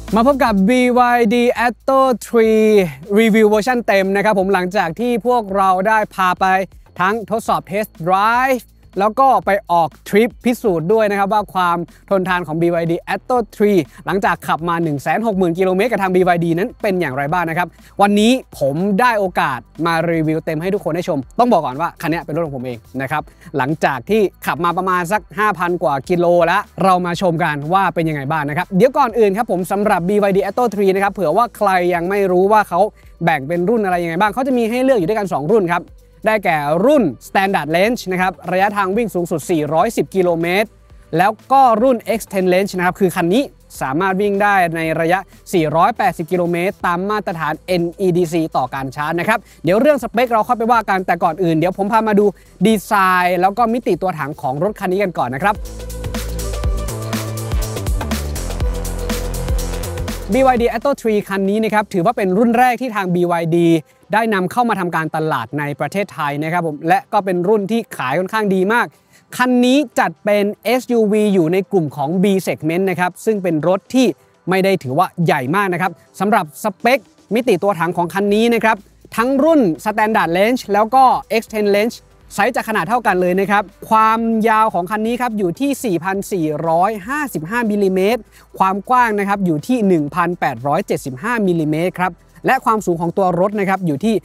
มาพบกับ BYD Atto 3 Review เวอร์ชันเต็มนะครับผมหลังจากที่พวกเราได้พาไปทั้งทดสอบ Test Drive แล้วก็ไปออกทริปพิสูจน์ด้วยนะครับว่าความทนทานของ BYD Atto 3 หลังจากขับมา 160,000 กิโลเมตรกับทาง BYD นั้นเป็นอย่างไรบ้างนะครับวันนี้ผมได้โอกาสมารีวิวเต็มให้ทุกคนได้ชมต้องบอกก่อนว่าคันนี้เป็นรถของผมเองนะครับหลังจากที่ขับมาประมาณสัก 5,000 กว่ากิโลแล้วเรามาชมกันว่าเป็นยังไงบ้างนะครับเดี๋ยวก่อนอื่นครับผมสำหรับ BYD Atto 3 นะครับเผื่อว่าใครยังไม่รู้ว่าเขาแบ่งเป็นรุ่นอะไรยังไงบ้างเขาจะมีให้เลือกอยู่ด้วยกัน2รุ่นครับได้แก่รุ่น Standard Range นะครับระยะทางวิ่งสูงสุด410กิโลเมตรแล้วก็รุ่น Extend Range นะครับคือคันนี้สามารถวิ่งได้ในระยะ480กิโลเมตรตามมาตรฐาน NEDC ต่อการชาร์จนะครับเดี๋ยวเรื่องสเปคเราค่อยไปว่ากันแต่ก่อนอื่นเดี๋ยวผมพามาดูดีไซน์แล้วก็มิติตัวถังของรถคันนี้กันก่อนนะครับ BYD Atto 3 คันนี้นะครับถือว่าเป็นรุ่นแรกที่ทาง BYD ได้นำเข้ามาทำการตลาดในประเทศไทยนะครับผมและก็เป็นรุ่นที่ขายค่อนข้างดีมากคันนี้จัดเป็น SUV อยู่ในกลุ่มของ B segment นะครับซึ่งเป็นรถที่ไม่ได้ถือว่าใหญ่มากนะครับสำหรับสเปคมิติตัวถังของคันนี้นะครับทั้งรุ่น Standard Range แล้วก็ Extend Range ไซส์จะขนาดเท่ากันเลยนะครับความยาวของคันนี้ครับอยู่ที่ 4,455 มิลลิเมตรความกว้างนะครับอยู่ที่ 1,875 มิลลิเมตรครับและความสูงของตัวรถนะครับอยู่ที่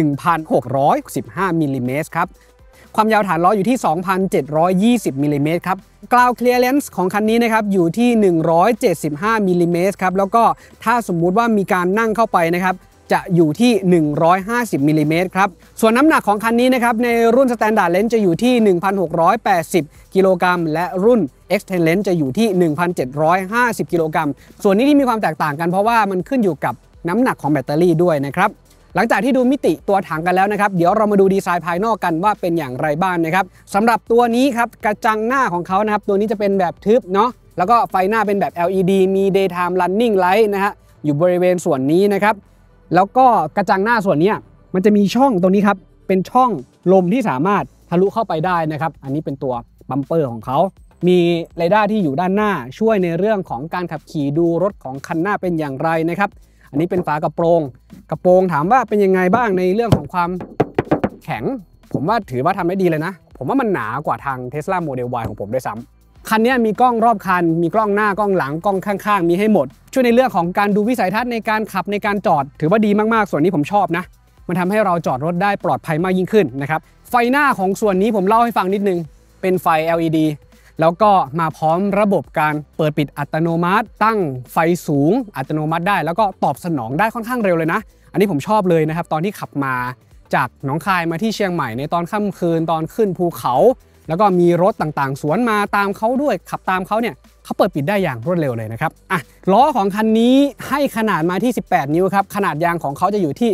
1,615 มิลลิเมตรครับความยาวฐานล้ออยู่ที่ 2,720 มิลลิเมตรครับ Ground Clearance ของคันนี้นะครับอยู่ที่ 175 มิลลิเมตรครับแล้วก็ถ้าสมมุติว่ามีการนั่งเข้าไปนะครับจะอยู่ที่ 150 มิลลิเมตรครับส่วนน้ำหนักของคันนี้นะครับในรุ่น Standard Range จะอยู่ที่ 1,680 กิโลกรัมและรุ่น Extend Range จะอยู่ที่ 1,750 กิโลกรัมส่วนนี้ที่มีความแตกต่างกันเพราะว่ามันขึ้นอยู่กับน้ำหนักของแบตเตอรี่ด้วยนะครับหลังจากที่ดูมิติตัวถังกันแล้วนะครับเดี๋ยวเรามาดูดีไซน์ภายนอกกันว่าเป็นอย่างไรบ้างนะครับสำหรับตัวนี้ครับกระจังหน้าของเขานะครับตัวนี้จะเป็นแบบทึบเนาะแล้วก็ไฟหน้าเป็นแบบ LED มี Daytime Running Light นะฮะอยู่บริเวณส่วนนี้นะครับแล้วก็กระจังหน้าส่วนนี้มันจะมีช่องตรงนี้ครับเป็นช่องลมที่สามารถทะลุเข้าไปได้นะครับอันนี้เป็นตัวบัมเปอร์ของเขามีเรดาร์ที่อยู่ด้านหน้าช่วยในเรื่องของการขับขี่ดูรถของคันหน้าเป็นอย่างไรนะครับอันนี้เป็นฝากระโปรงถามว่าเป็นยังไงบ้างในเรื่องของความแข็งผมว่าถือว่าทำได้ดีเลยนะผมว่ามันหนากว่าทาง Tesla Model Y ของผมด้วยซ้ำคันนี้มีกล้องรอบคันมีกล้องหน้ากล้องหลังกล้องข้างๆมีให้หมดช่วยในเรื่องของการดูวิสัยทัศน์ในการขับในการจอดถือว่าดีมากๆส่วนนี้ผมชอบนะมันทำให้เราจอดรถได้ปลอดภัยมากยิ่งขึ้นนะครับไฟหน้าของส่วนนี้ผมเล่าให้ฟังนิดนึงเป็นไฟ LED แล้วก็มาพร้อมระบบการเปิดปิดอัตโนมัติตั้งไฟสูงอัตโนมัติได้แล้วก็ตอบสนองได้ค่อนข้างเร็วเลยนะอันนี้ผมชอบเลยนะครับตอนที่ขับมาจากหนองคายมาที่เชียงใหม่ในตอนค่ำคืนตอนขึ้นภูเขาแล้วก็มีรถต่างๆสวนมาตามเขาด้วยขับตามเขาเนี่ยเขาเปิดปิดได้อย่างรวดเร็วเลยนะครับล้อของคันนี้ให้ขนาดมาที่18นิ้วครับขนาดยางของเขาจะอยู่ที่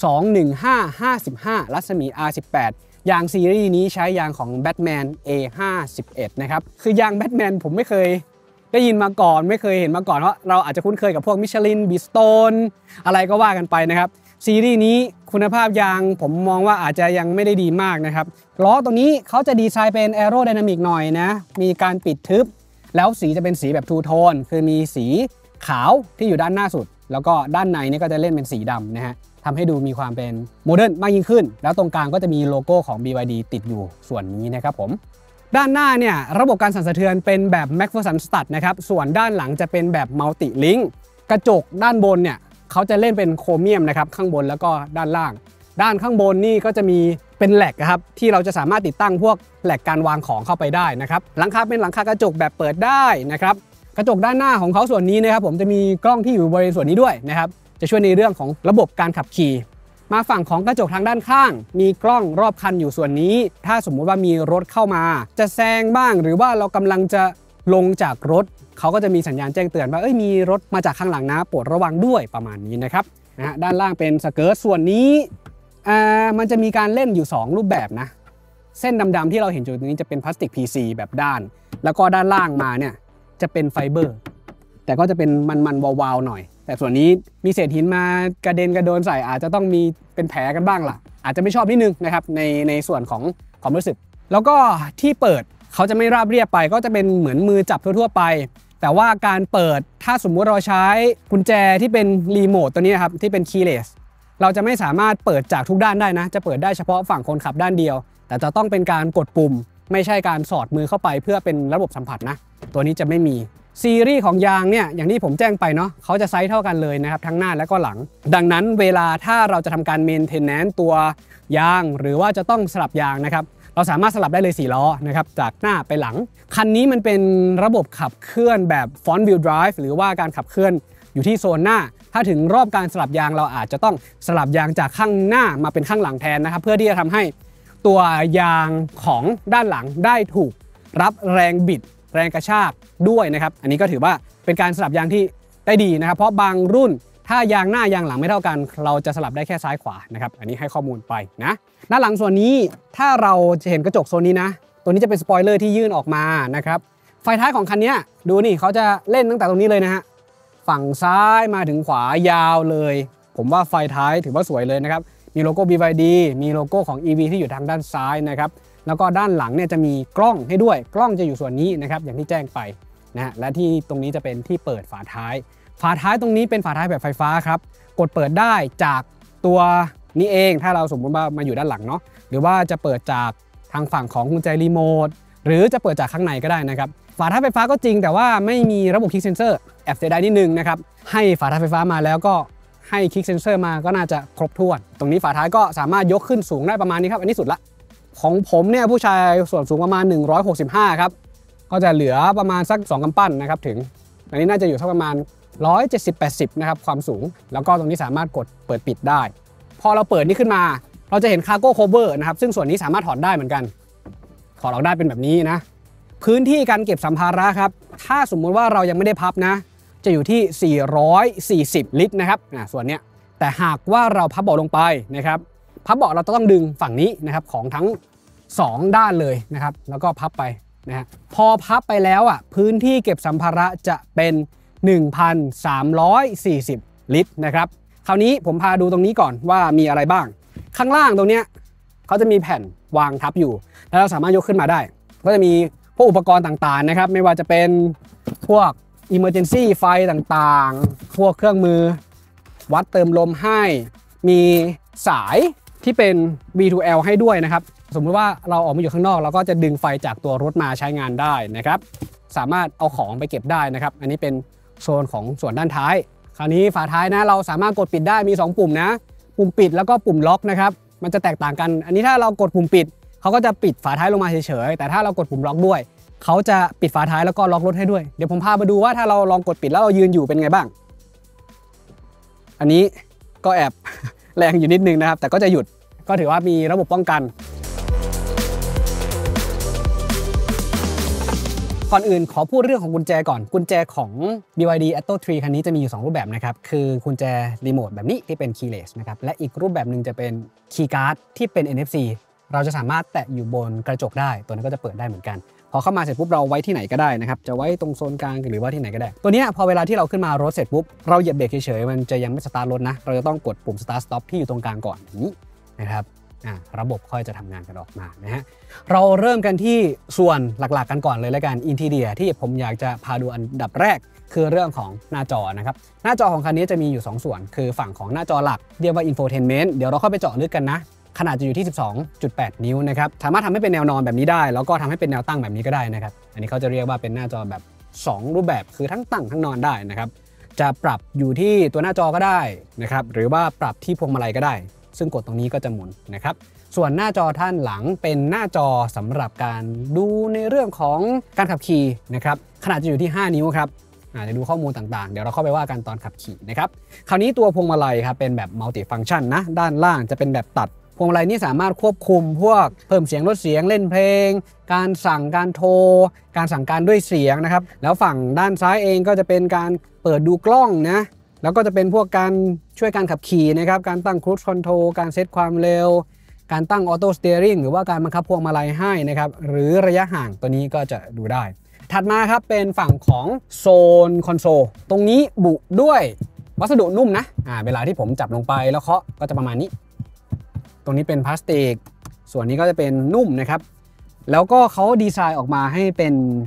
215/55รัศมี R18ยางซีรีส์นี้ใช้ยางของ Batman A51 นะครับคือยาง Batman ผมไม่เคยได้ยินมาก่อนไม่เคยเห็นมาก่อนเพราะเราอาจจะคุ้นเคยกับพวก Michelin Bridgestone อะไรก็ว่ากันไปนะครับซีรีส์นี้คุณภาพยางผมมองว่าอาจจะยังไม่ได้ดีมากนะครับล้อตัวนี้เขาจะดีไซน์เป็น Aerodynamic หน่อยนะมีการปิดทึบแล้วสีจะเป็นสีแบบทูโทนคือมีสีขาวที่อยู่ด้านหน้าสุดแล้วก็ด้านในนี่ก็จะเล่นเป็นสีดำนะฮะทำให้ดูมีความเป็นโมเดิร์นมากยิ่งขึ้นแล้วตรงกลางก็จะมีโลโก้ของ BYD ติดอยู่ส่วนนี้นะครับผมด้านหน้าเนี่ยระบบการสั่นสะเทือนเป็นแบบ McPherson Stud นะครับส่วนด้านหลังจะเป็นแบบ Multi Link กระจกด้านบนเนี่ยเขาจะเล่นเป็นโครเมียมนะครับข้างบนแล้วก็ด้านล่างด้านข้างบนนี่ก็จะมีเป็นแหลกครับที่เราจะสามารถติดตั้งพวกแหลกการวางของเข้าไปได้นะครับหลังคาเป็นหลังคากระจกแบบเปิดได้นะครับกระจกด้านหน้าของเขาส่วนนี้นะครับผมจะมีกล้องที่อยู่บริเวณส่วนนี้ด้วยนะครับจะช่วยในเรื่องของระบบการขับขี่มาฝั่งของกระจกทางด้านข้างมีกล้องรอบคันอยู่ส่วนนี้ถ้าสมมุติว่ามีรถเข้ามาจะแซงบ้างหรือว่าเรากำลังจะลงจากรถเขาก็จะมีสัญญาณแจ้งเตือนว่ามีรถมาจากข้างหลังนะโปรดระวังด้วยประมาณนี้นะครับด้านล่างเป็นสเกิร์ตส่วนนี้มันจะมีการเล่นอยู่2รูปแบบนะเส้นดำๆที่เราเห็นอยู่ตรงนี้จะเป็นพลาสติก PC แบบด้านแล้วก็ด้านล่างมาเนี่ยจะเป็นไฟเบอร์แต่ก็จะเป็นมันๆวาวๆหน่อยแต่ส่วนนี้มีเศษหินมากระเด็นกระโดนใส่อาจจะต้องมีเป็นแผลกันบ้างล่ะอาจจะไม่ชอบนิดนึงนะครับในส่วนของความรู้สึกแล้วก็ที่เปิดเขาจะไม่ราบเรียบไปก็จะเป็นเหมือนมือจับทั่วๆไปแต่ว่าการเปิดถ้าสมมุติเราใช้กุญแจที่เป็นรีโมทตัวนี้ครับที่เป็นคีย์เลสเราจะไม่สามารถเปิดจากทุกด้านได้นะจะเปิดได้เฉพาะฝั่งคนขับด้านเดียวแต่จะต้องเป็นการกดปุ่มไม่ใช่การสอดมือเข้าไปเพื่อเป็นระบบสัมผัสนะตัวนี้จะไม่มีซีรีส์ของยางเนี่ยอย่างที่ผมแจ้งไปเนาะเขาจะไซส์เท่ากันเลยนะครับทั้งหน้าและก็หลังดังนั้นเวลาถ้าเราจะทำการเมนเทนแนนซ์ตัวยางหรือว่าจะต้องสลับยางนะครับเราสามารถสลับได้เลย4ล้อนะครับจากหน้าไปหลังคันนี้มันเป็นระบบขับเคลื่อนแบบ front wheel drive หรือว่าการขับเคลื่อนอยู่ที่โซนหน้าถ้าถึงรอบการสลับยางเราอาจจะต้องสลับยางจากข้างหน้ามาเป็นข้างหลังแทนนะครับเพื่อที่จะทำให้ตัวยางของด้านหลังได้ถูกรับแรงบิดแรงกระชากด้วยนะครับอันนี้ก็ถือว่าเป็นการสลับยางที่ได้ดีนะครับเพราะบางรุ่นถ้ายางหน้ายางหลังไม่เท่ากันเราจะสลับได้แค่ซ้ายขวานะครับอันนี้ให้ข้อมูลไปนะด้านหลังส่วนนี้ถ้าเราจะเห็นกระจกโซนนี้นะตัวนี้จะเป็นสปอยเลอร์ที่ยื่นออกมานะครับไฟท้ายของคันนี้ดูนี่เขาจะเล่นตั้งแต่ตรงนี้เลยนะฮะฝั่งซ้ายมาถึงขวายาวเลยผมว่าไฟท้ายถือว่าสวยเลยนะครับมีโลโก้ BYD มีโลโก้ของ EV ที่อยู่ทางด้านซ้ายนะครับแล้วก็ด้านหลังเนี่ยจะมีกล้องให้ด้วยกล้องจะอยู่ส่วนนี้นะครับอย่างที่แจ้งไปนะฮะและที่ตรงนี้จะเป็นที่เปิดฝาท้ายตรงนี้เป็นฝาท้ายแบบไฟฟ้าครับกดเปิดได้จากตัวนี้เองถ้าเราสมมติว่ามาอยู่ด้านหลังเนาะหรือว่าจะเปิดจากทางฝั่งของกุญแจรีโมทหรือจะเปิดจากข้างในก็ได้นะครับฝาท้ายไฟฟ้าก็จริงแต่ว่าไม่มีระบบคิกเซนเซอร์แอบเสียดายนิดนึงนะครับให้ฝาท้ายไฟฟ้ามาแล้วก็ให้คิกเซนเซอร์มาก็น่าจะครบถ้วนตรงนี้ฝาท้ายก็สามารถยกขึ้นสูงได้ประมาณนี้ครับอันนี้สุดละของผมเนี่ยผู้ชายส่วนสูงประมาณ165ครับก็จะเหลือประมาณสัก2กำปั้นนะครับถึงอันนี้น่าจะอยู่สักประมาณ170-80นะครับความสูงแล้วก็ตรงนี้สามารถกดเปิดปิดได้พอเราเปิดนี้ขึ้นมาเราจะเห็นคาร์โก้โคเวอร์นะครับซึ่งส่วนนี้สามารถถอดได้เหมือนกันถอดออกได้เป็นแบบนี้นะพื้นที่การเก็บสัมภาระครับถ้าสมมุติว่าเรายังไม่ได้พับนะจะอยู่ที่440ลิตรนะครับส่วนเนี้ยแต่หากว่าเราพับเบาะลงไปนะครับพับเบาะเราต้องดึงฝั่งนี้นะครับของทั้ง2ด้านเลยนะครับแล้วก็พับไปนะฮะพอพับไปแล้วพื้นที่เก็บสัมภาระจะเป็น1,340 ลิตรนะครับคราวนี้ผมพาดูตรงนี้ก่อนว่ามีอะไรบ้างข้างล่างตรงเนี้ยเขาจะมีแผ่นวางทับอยู่แล้วเราสามารถยกขึ้นมาได้ก็จะมีพวกอุปกรณ์ต่างๆนะครับไม่ว่าจะเป็นพวก emergency ไฟต่างๆพวกเครื่องมือวัดเติมลมให้มีสายที่เป็น V2L ให้ด้วยนะครับสมมุติว่าเราออกมาอยู่ข้างนอกเราก็จะดึงไฟจากตัวรถมาใช้งานได้นะครับสามารถเอาของไปเก็บได้นะครับอันนี้เป็นโซนของส่วนด้านท้ายคราวนี้ฝาท้ายนะเราสามารถกดปิดได้มี2ปุ่มนะปุ่มปิดแล้วก็ปุ่มล็อกนะครับมันจะแตกต่างกันอันนี้ถ้าเรากดปุ่มปิดเขาก็จะปิดฝาท้ายลงมาเฉยๆแต่ถ้าเรากดปุ่มล็อกด้วยเขาจะปิดฝาท้ายแล้วก็ล็อกรถให้ด้วยเดี๋ยวผมพามาดูว่าถ้าเราลองกดปิดแล้วเรายืนอยู่เป็นไงบ้างอันนี้ก็แอบ แรงอยู่นิดนึงนะครับแต่ก็จะหยุดก็ถือว่ามีระบบป้องกันก่อนอื่นขอพูดเรื่องของกุญแจก่อนกุญแจของ BYD Atto 3 คันนี้จะมีอยู่2รูปแบบนะครับคือกุญแจรีโมทแบบนี้ที่เป็น keyless นะครับและอีกรูปแบบหนึ่งจะเป็น key card ที่เป็น NFC เราจะสามารถแตะอยู่บนกระจกได้ตัวนั้นก็จะเปิดได้เหมือนกันพอเข้ามาเสร็จปุ๊บเราไว้ที่ไหนก็ได้นะครับจะไว้ตรงโซนกลางหรือว่าที่ไหนก็ได้ตัวนี้พอเวลาที่เราขึ้นมารถเสร็จปุ๊บเราเหยียบเบรกเฉยๆมันจะยังไม่สตาร์ทรถนะเราจะต้องกดปุ่ม start stop ที่อยู่ตรงกลางก่อนนี้นะครับระบบค่อยจะทำงานกันออกมานะฮะเราเริ่มกันที่ส่วนหลักๆกันก่อนเลยแล้วกันอินทีเรียที่ผมอยากจะพาดูอันดับแรกคือเรื่องของหน้าจอนะครับหน้าจอของคันนี้จะมีอยู่2ส่วนคือฝั่งของหน้าจอหลักเรียกว่า infotainment เดี๋ยวเราเข้าไปเจาะลึกกันนะขนาดจะอยู่ที่ 12.8 นิ้วนะครับสามารถทำให้เป็นแนวนอนแบบนี้ได้แล้วก็ทำให้เป็นแนวตั้งแบบนี้ก็ได้นะครับอันนี้เขาจะเรียกว่าเป็นหน้าจอแบบ2รูปแบบคือทั้งตั้งทั้งนอนได้นะครับจะปรับอยู่ที่ตัวหน้าจอก็ได้นะครับหรือว่าปรับที่พวงมาลัยก็ได้ซึ่งกดตรงนี้ก็จะหมุนนะครับส่วนหน้าจอท่านหลังเป็นหน้าจอสำหรับการดูในเรื่องของการขับขี่นะครับขนาดจะอยู่ที่5นิ้วครับจะดูข้อมูลต่างๆเดี๋ยวเราเข้าไปว่ากันตอนขับขี่นะครับคราวนี้ตัวพวงมาลัยครับเป็นแบบมัลติฟังก์ชันนะด้านล่างจะเป็นแบบตัดพวงมาลัยนี้สามารถควบคุมพวกเพิ่มเสียงลดเสียงเล่นเพลงการสั่งการโทรการสั่งการด้วยเสียงนะครับแล้วฝั่งด้านซ้ายเองก็จะเป็นการเปิดดูกล้องนะแล้วก็จะเป็นพวกการช่วยการขับขี่นะครับการตั้งครูซคอนโทรลการเซตความเร็วการตั้งออโต้สเตียริงหรือว่าการบังคับพวงมาลัยให้นะครับหรือระยะห่างตัวนี้ก็จะดูได้ถัดมาครับเป็นฝั่งของโซนคอนโซลตรงนี้บุด้วยวัสดุนุ่มนะเวลาที่ผมจับลงไปแล้วเคาะก็จะประมาณนี้ตรงนี้เป็นพลาสติกส่วนนี้ก็จะเป็นนุ่มนะครับแล้วก็เขาดีไซน์ออกมาให้เป็น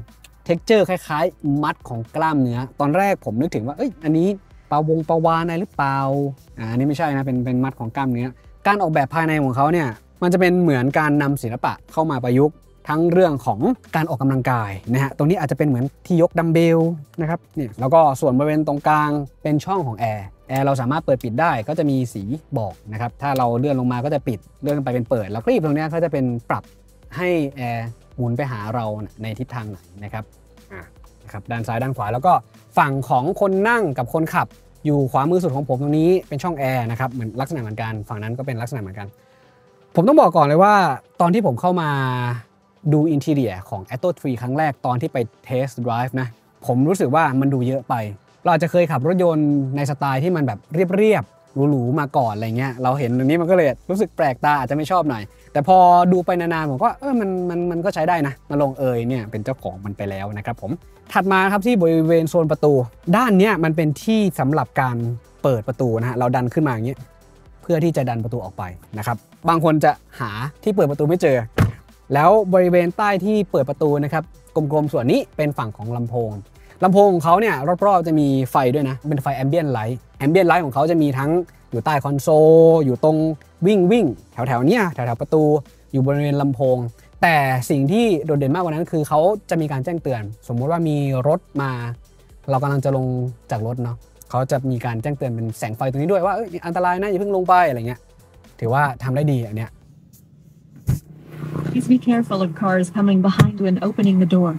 texture คล้ายๆมัดของกล้ามเนื้อตอนแรกผมนึกถึงว่าอันนี้ปลาวานอะไรหรือเปล่าอันนี้ไม่ใช่นะเป็นมัดของกล้ามเนื้อการออกแบบภายในของเขาเนี่ยมันจะเป็นเหมือนการนำศิลปะเข้ามาประยุกต์ทั้งเรื่องของการออกกำลังกายนะฮะตรงนี้อาจจะเป็นเหมือนที่ยกดัมเบลนะครับเนี่ยแล้วก็ส่วนบริเวณตรงกลางเป็นช่องของแอร์เราสามารถเปิดปิดได้ก็จะมีสีบอกนะครับถ้าเราเลื่อนลงมาก็จะปิดเลื่อนไปเป็นเปิดแล้วคลีปตรงนี้ก็จะเป็นปรับให้แอร์หมุนไปหาเราในทิศทางไหนนะครับด้านซ้ายด้านขวาแล้วก็ฝั่งของคนนั่งกับคนขับอยู่ขวามือสุดของผมตรงนี้เป็นช่องแอร์นะครับเหมือนลักษณะเหมือนกันฝั่งนั้นก็เป็นลักษณะเหมือนกันผมต้องบอกก่อนเลยว่าตอนที่ผมเข้ามาดูอินทีเรียของ Atto 3 ครั้งแรกตอนที่ไปเทสต์ไดรฟ์นะผมรู้สึกว่ามันดูเยอะไปเราอาจจะเคยขับรถยนต์ในสไตล์ที่มันแบบเรียบหรูๆมาก่อนอะไรเงี้ยเราเห็นอันนี้มันก็เลยรู้สึกแปลกตาอาจจะไม่ชอบหน่อยแต่พอดูไปนานๆผมก็มันก็ใช้ได้นะมาลงเนี่ยเป็นเจ้าของมันไปแล้วนะครับผมถัดมาครับที่บริเวณโซนประตูด้านเนี้ยมันเป็นที่สำหรับการเปิดประตูนะฮะเราดันขึ้นมาอย่างเงี้ยเพื่อที่จะดันประตูออกไปนะครับบางคนจะหาที่เปิดประตูไม่เจอแล้วบริเวณใต้ที่เปิดประตูนะครับกลมๆส่วนนี้เป็นฝั่งของลำโพงของเขาเนี่ยรอบๆจะมีไฟด้วยนะเป็นไฟแอมเบียนไลท์ของเขาจะมีทั้งอยู่ใต้คอนโซลอยู่ตรงวิ่งแถวๆเนี้ยแถวๆประตูอยู่บริเวณลำโพงแต่สิ่งที่โดดเด่นมากกว่านั้นคือเขาจะมีการแจ้งเตือนสมมติว่ามีรถมาเรากำลังจะลงจากรถเนาะเขาจะมีการแจ้งเตือนเป็นแสงไฟตรงนี้ด้วยว่าอันตรายนะอย่าเพิ่งลงไปอะไรเงี้ยถือว่าทำได้ดีอันเนี้ย Please be careful of cars coming behind when opening the door.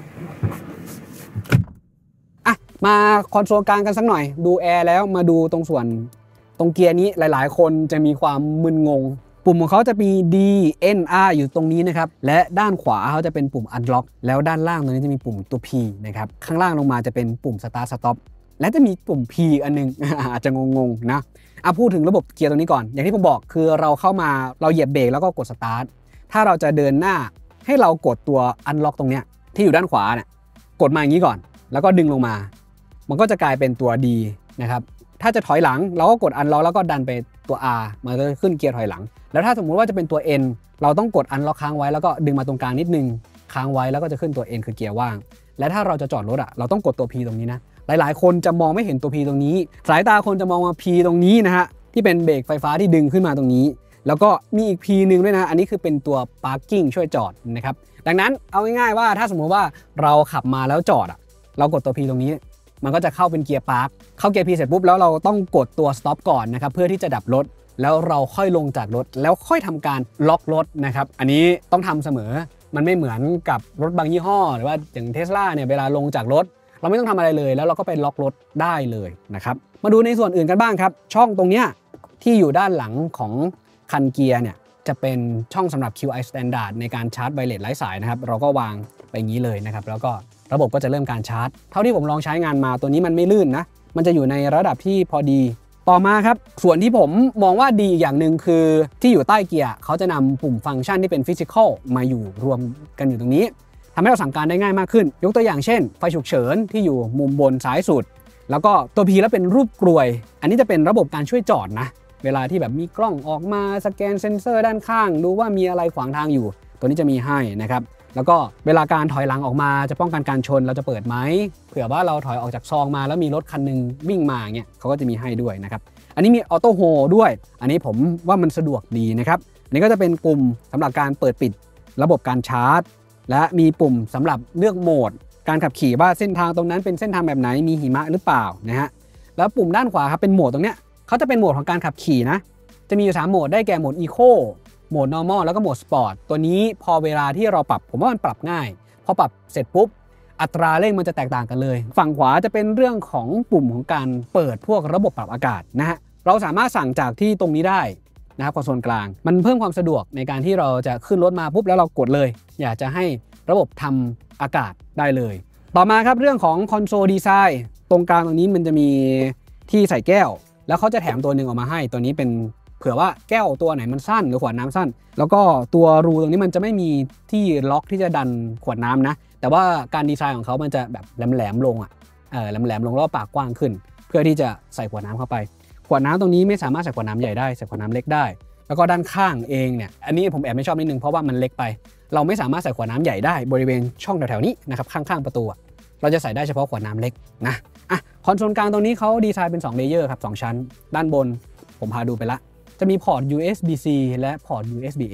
มาคอนโซลกลางกันสักหน่อยดูแอร์แล้วมาดูตรงส่วนตรงเกียร์นี้หลายๆคนจะมีความมึนงงปุ่มของเขาจะมี D N R อยู่ตรงนี้นะครับและด้านขวาเขาจะเป็นปุ่ม Unlock แล้วด้านล่างตรงนี้จะมีปุ่มตัว P นะครับข้างล่างลงมาจะเป็นปุ่ม Start Stop และจะมีปุ่ม P อันนึง อาจจะงงๆนะพูดถึงระบบเกียร์ตรงนี้ก่อนอย่างที่ผมบอกคือเราเข้ามาเราเหยียบเบรกแล้วก็กด Start ถ้าเราจะเดินหน้าให้เรากดตัว Unlock ตรงนี้ที่อยู่ด้านขวาเนี่ยกดมาอย่างนี้ก่อนแล้วก็ดึงลงมามันก็จะกลายเป็นตัว D นะครับถ้าจะถอยหลังเราก็กด Unlock แล้วก็ดันไปตัว R มันก็จะขึ้นเกียร์ถอยหลังแล้วถ้าสมมุติว่าจะเป็นตัว N เราต้องกด Unlock ค้างไว้แล้วก็ดึงมาตรงกลางนิดนึงค้างไว้แล้วก็จะขึ้นตัว N คือเกียร์ว่างและถ้าเราจะจอดรถเราต้องกดตัว P ตรงนี้นะหลายๆคนจะมองไม่เห็นตัว P ตรงนี้สายตาคนจะมองว่า P ตรงนี้นะฮะที่เป็นเบรกไฟฟ้าที่ดึงขึ้นมาตรงนี้แล้วก็มีอีก P นึงด้วยนะอันนี้คือเป็นตัว Parking ช่วยจอดนะครับดังนั้นเอาง่ายๆว่าถ้าสมมุติว่าเราขับมาแล้วจอดเรากดตัว P ตรงนี้มันก็จะเข้าเป็นเกียร์พาร์คเข้าเกียร์ P เสร็จปุ๊บแล้วเราต้องกดตัว stop ก่อนนะครับเพื่อที่จะดับรถแล้วเราค่อยลงจากรถแล้วค่อยทำการล็อกรถนะครับอันนี้ต้องทำเสมอมันไม่เหมือนกับรถบางยี่ห้อหรือว่าอย่าง Tesla เนี่ยเวลาลงจากรถเราไม่ต้องทำอะไรเลยแล้วเราก็ไปล็อกรถได้เลยนะครับมาดูในส่วนอื่นกันบ้างครับช่องตรงเนี้ยที่อยู่ด้านหลังของคันเกียร์เนี่ยจะเป็นช่องสำหรับ QI Standard ในการชาร์จไวเลสไร้สายนะครับเราก็วางไปอย่างนี้เลยนะครับแล้วก็ระบบก็จะเริ่มการชาร์จเท่าที่ผมลองใช้งานมาตัวนี้มันไม่ลื่นนะมันจะอยู่ในระดับที่พอดีต่อมาครับส่วนที่ผมมองว่าดีอย่างหนึ่งคือที่อยู่ใต้เกียร์เขาจะนำปุ่มฟังก์ชันที่เป็นฟิสิกอลมาอยู่รวมกันอยู่ตรงนี้ทำให้เราสั่งการได้ง่ายมากขึ้นยกตัวอย่างเช่นไฟฉุกเฉินที่อยู่มุมบนซ้ายสุดแล้วก็ตัว P แล้วเป็นรูปกลวยอันนี้จะเป็นระบบการช่วยจอดนะเวลาที่แบบมีกล้องออกมาสแกนเซ็นเซอร์ด้านข้างดูว่ามีอะไรขวางทางอยู่ตัวนี้จะมีให้นะครับแล้วก็เวลาการถอยหลังออกมาจะป้องกันการชนเราจะเปิดไหมเผื่อว่าเราถอยออกจากซองมาแล้วมีรถคันนึงวิ่งมาเงี้ยเขาก็จะมีให้ด้วยนะครับอันนี้มีออโต้โฮด้วยอันนี้ผมว่ามันสะดวกดีนะครับอันนี้ก็จะเป็นปุ่มสำหรับการเปิดปิดระบบการชาร์จและมีปุ่มสำหรับเลือกโหมดการขับขี่ว่าเส้นทางตรงนั้นเป็นเส้นทางแบบไหนมีหิมะหรือเปล่านะฮะแล้วปุ่มด้านขวาครับเป็นโหมดตรงเนี้ยเขาจะเป็นโหมดของการขับขี่นะจะมีอยู่3โหมดได้แก่โหมด Ecoโหมด normal แล้วก็โหมด sport ตัวนี้พอเวลาที่เราปรับผมว่ามันปรับง่ายพอปรับเสร็จปุ๊บอัตราเร่งมันจะแตกต่างกันเลยฝั่งขวาจะเป็นเรื่องของปุ่มของการเปิดพวกระบบปรับอากาศนะฮะเราสามารถสั่งจากที่ตรงนี้ได้นะครับคอนโซลกลางมันเพิ่มความสะดวกในการที่เราจะขึ้นรถมาปุ๊บแล้วเรากดเลยอยากจะให้ระบบทำอากาศได้เลยต่อมาครับเรื่องของคอนโซลดีไซน์ตรงกลางตรงนี้มันจะมีที่ใส่แก้วแล้วเขาจะแถมตัวหนึ่งออกมาให้ตัวนี้เป็นเผื่อว่าแก้วตัวไหนมันสั้นหรือขวดน้ำสั้นแล้วก็ตัวรูตรงนี้มันจะไม่มีที่ล็อกที่จะดันขวดน้ำนะแต่ว่าการดีไซน์ของเขามันจะแบบแหลมๆลงแหลมๆลงแล้วปากกว้างขึ้นเพื่อที่จะใส่ขวดน้ำเข้าไปขวดน้ำตรงนี้ไม่สามารถใส่ขวดน้ำใหญ่ได้ใส่ขวดน้ำเล็กได้แล้วก็ด้านข้างเองเนี่ยอันนี้ผมแอบไม่ชอบนิดนึงเพราะว่ามันเล็กไปเราไม่สามารถใส่ขวดน้ำใหญ่ได้บริเวณช่องแถวๆนี้นะครับข้างๆประตูเราจะใส่ได้เฉพาะขวดน้ำเล็กนะคอนโซลกลางตรงนี้เขาดีไซน์เป็น2เลเยอร์ครับ2ชั้นด้านบนผมพาดูไปละจะมีพอร์ต USB-C และพอร์ต USB-A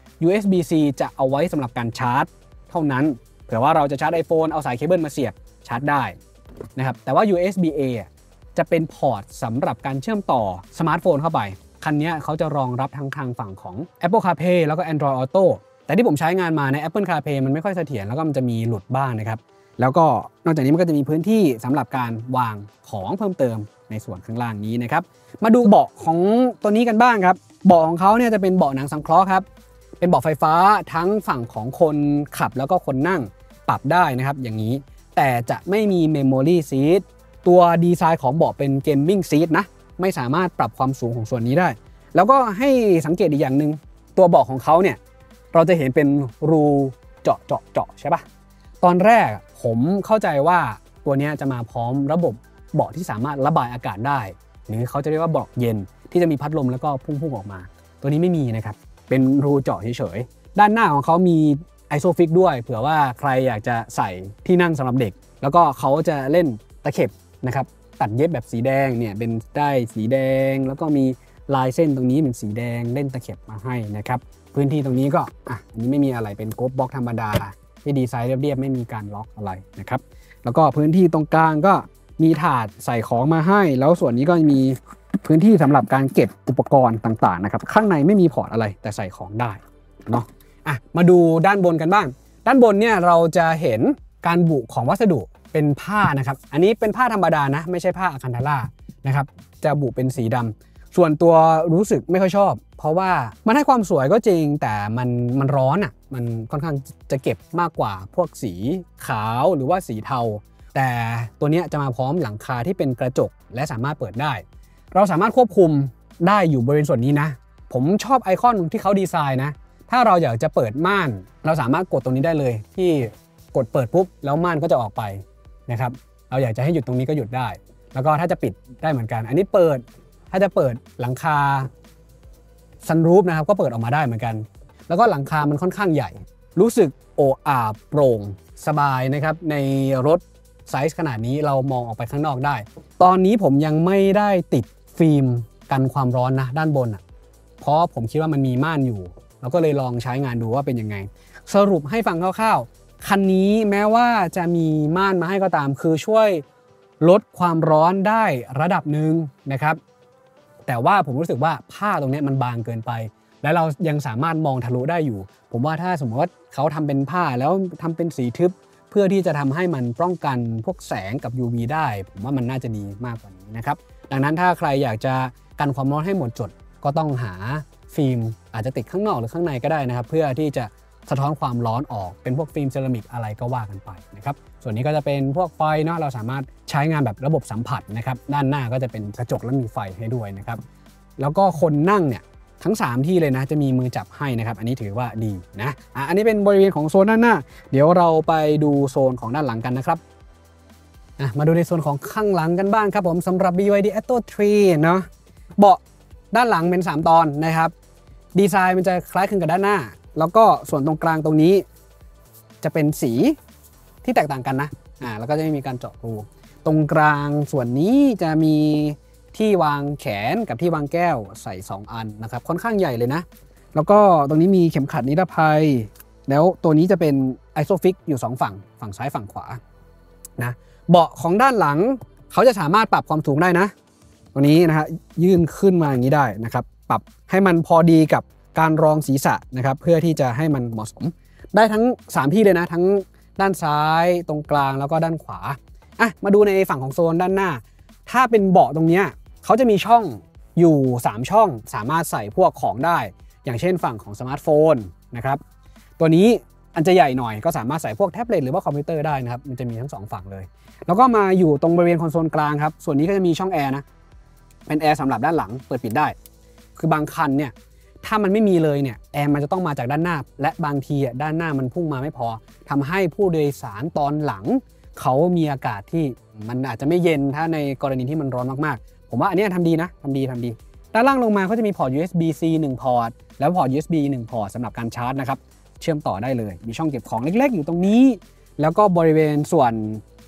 USB-C จะเอาไว้สำหรับการชาร์จเท่านั้นเผื่อว่าเราจะชาร์จ iPhone เอาสายเคเบิลมาเสียบชาร์จได้นะครับแต่ว่า USB-A จะเป็นพอร์ตสำหรับการเชื่อมต่อสมาร์ทโฟนเข้าไปคันนี้เขาจะรองรับทั้งทางฝั่งของ Apple CarPlay แล้วก็ Android Auto แต่ที่ผมใช้งานมาใน Apple CarPlay มันไม่ค่อยเสถียรแล้วก็มันจะมีหลุดบ้างนะครับแล้วก็นอกจากนี้มันก็จะมีพื้นที่สำหรับการวางของเพิ่มเติมในส่วนข้างล่างนี้นะครับมาดูเบาะของตัวนี้กันบ้างครับเบาะของเขาเนี่ยจะเป็นเบาะหนังสังเคราะห์ครับเป็นเบาะไฟฟ้าทั้งฝั่งของคนขับแล้วก็คนนั่งปรับได้นะครับอย่างนี้แต่จะไม่มี Memory Seat ตัวดีไซน์ของเบาะเป็น Gaming Seat นะไม่สามารถปรับความสูงของส่วนนี้ได้แล้วก็ให้สังเกตอีกอย่างหนึ่งตัวเบาะของเขาเนี่ยเราจะเห็นเป็นรูเจาะใช่ปะตอนแรกผมเข้าใจว่าตัวนี้จะมาพร้อมระบบเบาะที่สามารถระบายอากาศได้หรือเขาจะเรียกว่าเบาะเย็นที่จะมีพัดลมแล้วก็พุ่งออกมาตัวนี้ไม่มีนะครับเป็นรูเจาะเฉยๆด้านหน้าของเขามีไอโซฟิกด้วยเผื่อว่าใครอยากจะใส่ที่นั่งสำหรับเด็กแล้วก็เขาจะเล่นตะเข็บนะครับตัดเย็บแบบสีแดงเนี่ยเป็นได้สีแดงแล้วก็มีลายเส้นตรงนี้เป็นสีแดงเล่นตะเข็บมาให้นะครับพื้นที่ตรงนี้ก็อันนี้ไม่มีอะไรเป็นโกลบล็อกธรรมดาที่ดีไซน์เรียบๆไม่มีการล็อกอะไรนะครับแล้วก็พื้นที่ตรงกลางก็มีถาดใส่ของมาให้แล้วส่วนนี้ก็มีพื้นที่สำหรับการเก็บอุปกรณ์ต่างๆนะครับข้างในไม่มีพอร์ตอะไรแต่ใส่ของได้เนาะมาดูด้านบนกันบ้างด้านบนเนี่ยเราจะเห็นการบุของวัสดุเป็นผ้านะครับอันนี้เป็นผ้าธรรมดานะไม่ใช่ผ้าอะคันธาร่านะครับจะบุเป็นสีดำส่วนตัวรู้สึกไม่ค่อยชอบเพราะว่ามันให้ความสวยก็จริงแต่มันร้อนมันค่อนข้างจะเก็บมากกว่าพวกสีขาวหรือว่าสีเทาแต่ตัวนี้จะมาพร้อมหลังคาที่เป็นกระจกและสามารถเปิดได้เราสามารถควบคุมได้อยู่บริเวณส่วนนี้นะผมชอบไอคอนที่เขาดีไซน์นะถ้าเราอยากจะเปิดม่านเราสามารถกดตรงนี้ได้เลยที่กดเปิดปุ๊บแล้วม่านก็จะออกไปนะครับเราอยากจะให้หยุดตรงนี้ก็หยุดได้แล้วก็ถ้าจะปิดได้เหมือนกันอันนี้เปิดถ้าจะเปิดหลังคาซันรูฟนะครับก็เปิดออกมาได้เหมือนกันแล้วก็หลังคามันค่อนข้างใหญ่รู้สึกโอ้อาโปร่งสบายนะครับในรถไซส์ขนาดนี้เรามองออกไปข้างนอกได้ตอนนี้ผมยังไม่ได้ติดฟิล์มกันความร้อนนะด้านบนเพราะผมคิดว่ามันมีม่านอยู่เราก็เลยลองใช้งานดูว่าเป็นยังไงสรุปให้ฟังคร่าวๆคันนี้แม้ว่าจะมีม่านมาให้ก็ตามคือช่วยลดความร้อนได้ระดับหนึ่งนะครับแต่ว่าผมรู้สึกว่าผ้าตรงนี้มันบางเกินไปและเรายังสามารถมองทะลุได้อยู่ผมว่าถ้าสมมติว่าเขาทำเป็นผ้าแล้วทำเป็นสีทึบเพื่อที่จะทำให้มันป้องกันพวกแสงกับ UV ได้ผมว่ามันน่าจะดีมากกว่านี้นะครับดังนั้นถ้าใครอยากจะกันความร้อนให้หมดจดก็ต้องหาฟิล์มอาจจะติดข้างนอกหรือข้างในก็ได้นะครับเพื่อที่จะสะท้อนความร้อนออกเป็นพวกฟิล์มเซรามิกอะไรก็ว่ากันไปนะครับส่วนนี้ก็จะเป็นพวกไฟเนาะเราสามารถใช้งานแบบระบบสัมผัสนะครับด้านหน้าก็จะเป็นกระจกและมีไฟให้ด้วยนะครับแล้วก็คนนั่งเนี่ยทั้ง3ที่เลยนะจะมีมือจับให้นะครับอันนี้ถือว่าดีนะอันนี้เป็นบริเวณของโซนด้านหน้าเดี๋ยวเราไปดูโซนของด้านหลังกันนะครับมาดูในโซนของข้างหลังกันบ้างครับผมสำหรับ BYD Atto 3เนาะเบาะด้านหลังเป็น3ตอนนะครับดีไซน์มันจะคล้ายคลึงกับด้านหน้าแล้วก็ส่วนตรงกลางตรงนี้จะเป็นสีที่แตกต่างกันนะแล้วก็จะไม่มีการเจาะรูตรงกลางส่วนนี้จะมีที่วางแขนกับที่วางแก้วใส่2อันนะครับค่อนข้างใหญ่เลยนะแล้วก็ตรงนี้มีเข็มขัดนิรภัยแล้วตัวนี้จะเป็นไอโซฟิกอยู่2ฝั่งซ้ายฝั่งขวานะเบาะของด้านหลังเขาจะสามารถปรับความสูงได้นะตรงนี้นะฮะยื่นขึ้นมาอย่างนี้ได้นะครับปรับให้มันพอดีกับการรองศีรษะนะครับเพื่อที่จะให้มันเหมาะสมได้ทั้ง3ที่เลยนะทั้งด้านซ้ายตรงกลางแล้วก็ด้านขวามาดูในฝั่งของโซนด้านหน้าถ้าเป็นเบาะตรงนี้เขาจะมีช่องอยู่3ช่องสามารถใส่พวกของได้อย่างเช่นฝั่งของสมาร์ทโฟนนะครับตัวนี้อันจะใหญ่หน่อยก็สามารถใส่พวกแท็บเล็ตหรือว่าคอมพิวเตอร์ได้นะครับมันจะมีทั้ง2ฝั่งเลยแล้วก็มาอยู่ตรงบริเวณคอนโซลกลางครับส่วนนี้ก็จะมีช่องแอร์นะเป็นแอร์สำหรับด้านหลังเปิดปิดได้คือบางคันเนี่ยถ้ามันไม่มีเลยเนี่ยแอร์มันจะต้องมาจากด้านหน้าและบางทีด้านหน้ามันพุ่งมาไม่พอทำให้ผู้โดยสารตอนหลังเขามีอากาศที่มันอาจจะไม่เย็นถ้าในกรณีที่มันร้อนมากๆผมว่าอันนี้ทำดีนะทำดีด้านล่างลงมาก็จะมีพอร์ต USB-C 1 พอร์ตแล้วพอร์ต USB 1 พอร์ตสำหรับการชาร์จนะครับเชื่อมต่อได้เลยมีช่องเก็บของเล็กๆอยู่ตรงนี้แล้วก็บริเวณส่วนท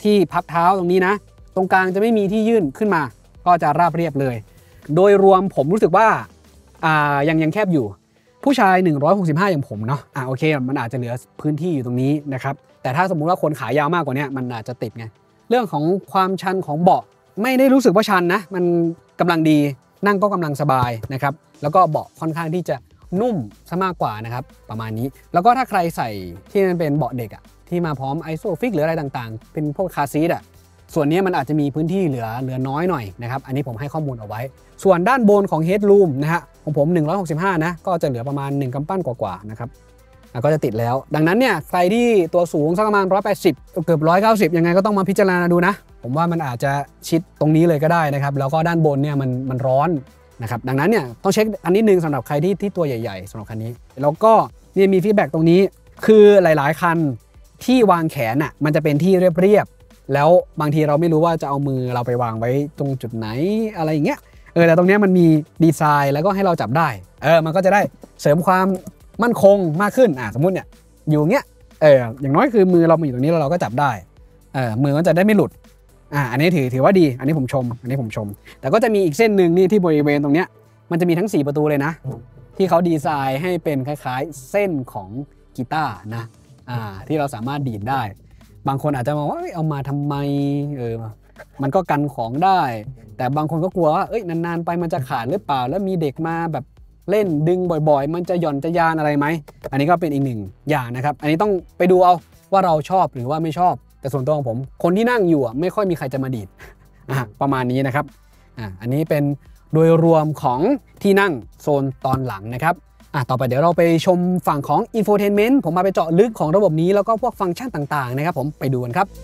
ที่พักเท้าตรงนี้นะตรงกลางจะไม่มีที่ยื่นขึ้นมาก็จะราบเรียบเลยโดยรวมผมรู้สึกว่ายังแคบอยู่ผู้ชาย165อย่างผมเนาะโอเคมันอาจจะเหลือพื้นที่อยู่ตรงนี้นะครับแต่ถ้าสมมุติว่าคนขายาวมากกว่านี้มันอาจจะติดไงเรื่องของความชันของเบาะไม่ได้รู้สึกว่าชันนะมันกำลังดีนั่งก็กำลังสบายนะครับแล้วก็เบาะค่อนข้างที่จะนุ่มซะมากกว่านะครับประมาณนี้แล้วก็ถ้าใครใส่ที่มันเป็นเบาะเด็กที่มาพร้อมไอโซฟิกหรืออะไรต่างๆเป็นพวกคาร์ซีทส่วนนี้มันอาจจะมีพื้นที่เหลือน้อยหน่อยนะครับอันนี้ผมให้ข้อมูลเอาไว้ส่วนด้านบนของ Headroom นะฮะของผม165นะก็จะเหลือประมาณ1กำปั้นกว่าๆนะครับก็จะติดแล้วดังนั้นเนี่ยใครที่ตัวสูงสักประมาณ180เกือบ190ยังไงก็ต้องมาพิจารณาดูนะผมว่ามันอาจจะชิดตรงนี้เลยก็ได้นะครับแล้วก็ด้านบนเนี่ยมันร้อนนะครับดังนั้นเนี่ยต้องเช็คอันนิดนึงสำหรับใครที่ตัวใหญ่ๆสำหรับคันนี้แล้วก็นี่มีฟีดแบ็กตรงนี้คือหลายๆคันที่วางแขนมันจะเป็นที่เรียบแล้วบางทีเราไม่รู้ว่าจะเอามือเราไปวางไว้ตรงจุดไหนอะไรอย่างเงี้ยแต่ตรงนี้มันมีดีไซน์แล้วก็ให้เราจับได้มันก็จะได้เสริมความมั่นคงมากขึ้นสมมุติเนี่ยอยู่เงี้ยอย่างน้อยคือมือเรามาอยู่ตรงนี้แล้วเราก็จับได้มือมันจะได้ไม่หลุดอันนี้ถือว่าดีอันนี้ผมชมแต่ก็จะมีอีกเส้นหนึ่งนี่ที่บริเวณตรงเนี้ยมันจะมีทั้ง4ประตูเลยนะที่เขาดีไซน์ให้เป็นคล้ายๆเส้นของกีตาร์นะที่เราสามารถดีดได้บางคนอาจจะมองว่าเอามาทำไมมันก็กันของได้แต่บางคนก็กลัวว่านานๆไปมันจะขาดหรือเปล่าแล้วมีเด็กมาแบบเล่นดึงบ่อยๆมันจะหย่อนจะยานอะไรไหมอันนี้ก็เป็นอีกหนึ่งอย่างนะครับอันนี้ต้องไปดูเอาว่าเราชอบหรือว่าไม่ชอบแต่ส่วนตัวของผมคนที่นั่งอยู่ไม่ค่อยมีใครจะมาดีดประมาณนี้นะครับอันนี้เป็นโดยรวมของที่นั่งโซนตอนหลังนะครับต่อไปเดี๋ยวเราไปชมฝั่งของ Infotainment ผมมาไปเจาะลึกของระบบนี้แล้วก็พวกฟังก์ชันต่างๆนะครับผมไปดูกันครับ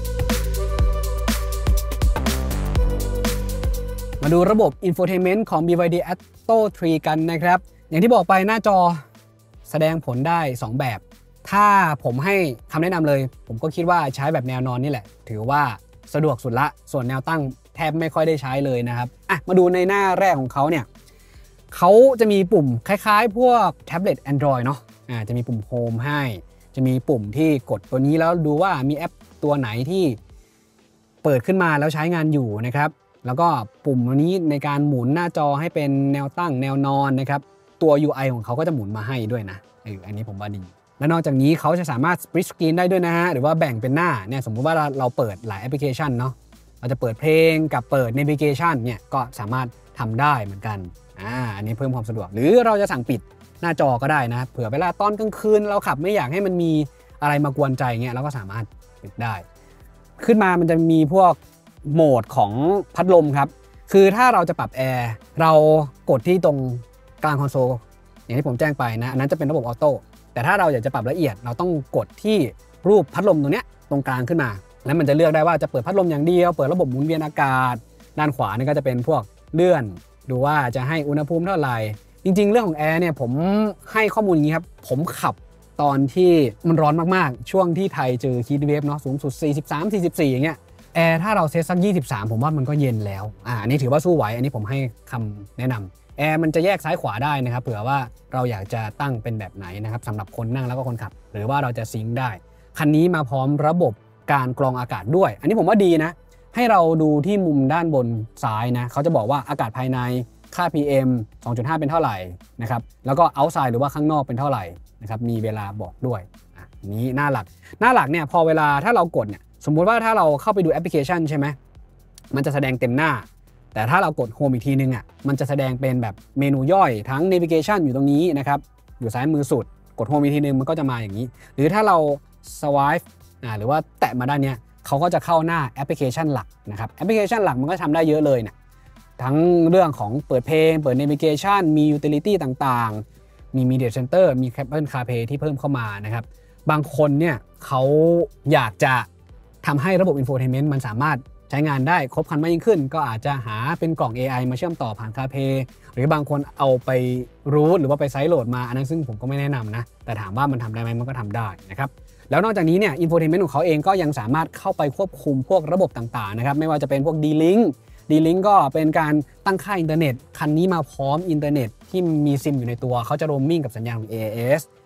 มาดูระบบ Infotainment ของ BYD Atto 3 กันนะครับอย่างที่บอกไปหน้าจอแสดงผลได้2แบบถ้าผมให้คำแนะนำเลยผมก็คิดว่าใช้แบบแนวนอนนี่แหละถือว่าสะดวกสุดละส่วนแนวตั้งแทบไม่ค่อยได้ใช้เลยนะครับมาดูในหน้าแรกของเขาเนี่ยเขาจะมีปุ่มคล้ายๆพวกแท็บเล็ต Android เนาะจะมีปุ่ม Home ให้จะมีปุ่มที่กดตัวนี้แล้วดูว่ามีแอปตัวไหนที่เปิดขึ้นมาแล้วใช้งานอยู่นะครับแล้วก็ปุ่มนี้ในการหมุนหน้าจอให้เป็นแนวตั้งแนวนอนนะครับตัว UI ของเขาก็จะหมุนมาให้ด้วยนะอันนี้ผมว่าดีและนอกจากนี้เขาจะสามารถ split screen ได้ด้วยนะฮะหรือว่าแบ่งเป็นหน้าเนี่ยสมมุติว่าเราเปิดหลายแอปพลิเคชันเนาะเราจะเปิดเพลงกับเปิด navigation เนี่ยก็สามารถทำได้เหมือนกันอันนี้เพิ่มความสะดวกหรือเราจะสั่งปิดหน้าจอก็ได้นะเผื่อเวลาตอนกลางคืนเราขับไม่อยากให้มันมีอะไรมากวนใจเงี้ยเราก็สามารถปิดได้ขึ้นมามันจะมีพวกโหมดของพัดลมครับคือถ้าเราจะปรับแอร์เรากดที่ตรงกลางคอนโซลอย่างที่ผมแจ้งไปนะอันนั้นจะเป็นระบบออโต้แต่ถ้าเราอยากจะปรับละเอียดเราต้องกดที่รูปพัดลมตรงเนี้ยตรงกลางขึ้นมาแล้วมันจะเลือกได้ว่าจะเปิดพัดลมอย่างเดียวเปิดระบบหมุนเวียนอากาศด้านขวานี่ก็จะเป็นพวกเลื่อนดูว่าจะให้อุณหภูมิเท่าไหร่จริงๆเรื่องของแอร์เนี่ยผมให้ข้อมูลอย่างนี้ครับผมขับตอนที่มันร้อนมากๆช่วงที่ไทยเจอฮีทเวฟเนาะสูงสุด43-44อย่างเงี้ยแอร์ถ้าเราเซตสัก23ผมว่ามันก็เย็นแล้วอันนี้ถือว่าสู้ไหวอันนี้ผมให้คำแนะนำแอร์มันจะแยกซ้ายขวาได้นะครับเผื่อว่าเราอยากจะตั้งเป็นแบบไหนนะครับสำหรับคนนั่งแล้วก็คนขับหรือว่าเราจะซิงค์ได้คันนี้มาพร้อมระบบการกรองอากาศด้วยอันนี้ผมว่าดีนะให้เราดูที่มุมด้านบนซ้ายนะเขาจะบอกว่าอากาศภายในค่า PM 2.5 เป็นเท่าไหร่นะครับแล้วก็ outside หรือว่าข้างนอกเป็นเท่าไหร่นะครับมีเวลาบอกด้วยนี้หน้าหลักเนี่ยพอเวลาถ้าเรากดเนี่ยสมมุติว่าถ้าเราเข้าไปดูแอปพลิเคชันใช่ไหมมันจะแสดงเต็มหน้าแต่ถ้าเรากด Home อีกทีนึงมันจะแสดงเป็นแบบเมนูย่อยทั้ง Navigation อยู่ตรงนี้นะครับอยู่ซ้ายมือสุดกด Home อีกทีนึงมันก็จะมาอย่างนี้หรือถ้าเรา Swipe หรือว่าแตะมาด้านนี้เขาก็จะเข้าหน้าแอปพลิเคชันหลักนะครับแอปพลิเคชันหลักมันก็ทำได้เยอะเลยนะทั้งเรื่องของเปิดเพลงเปิด Navigation มี Utility ต่างๆมี Media Center มี Apple CarPlay ที่เพิ่มเข้ามานะครับบางคนเนี่ยเขาอยากจะทำให้ระบบ Infotainment มันสามารถใช้งานได้ครบครันมากยิ่งขึ้นก็อาจจะหาเป็นกล่อง AI มาเชื่อมต่อผ่าน CarPlay หรือบางคนเอาไปรูทหรือว่าไปไซด์โหลดมาอันนั้นซึ่งผมก็ไม่แนะนำนะแต่ถามว่ามันทำได้ไหมมันก็ทำได้นะครับแล้วนอกจากนี้เนี่ย Infotainment ของเขาเองก็ยังสามารถเข้าไปควบคุมพวกระบบต่างๆนะครับไม่ว่าจะเป็นพวก D-Link ก็เป็นการตั้งค่าอินเทอร์เน็ตคันนี้มาพร้อมอินเทอร์เน็ตที่มีซิมอยู่ในตัวเขาจะโรมมิ่งกับสัญญาณของ AAS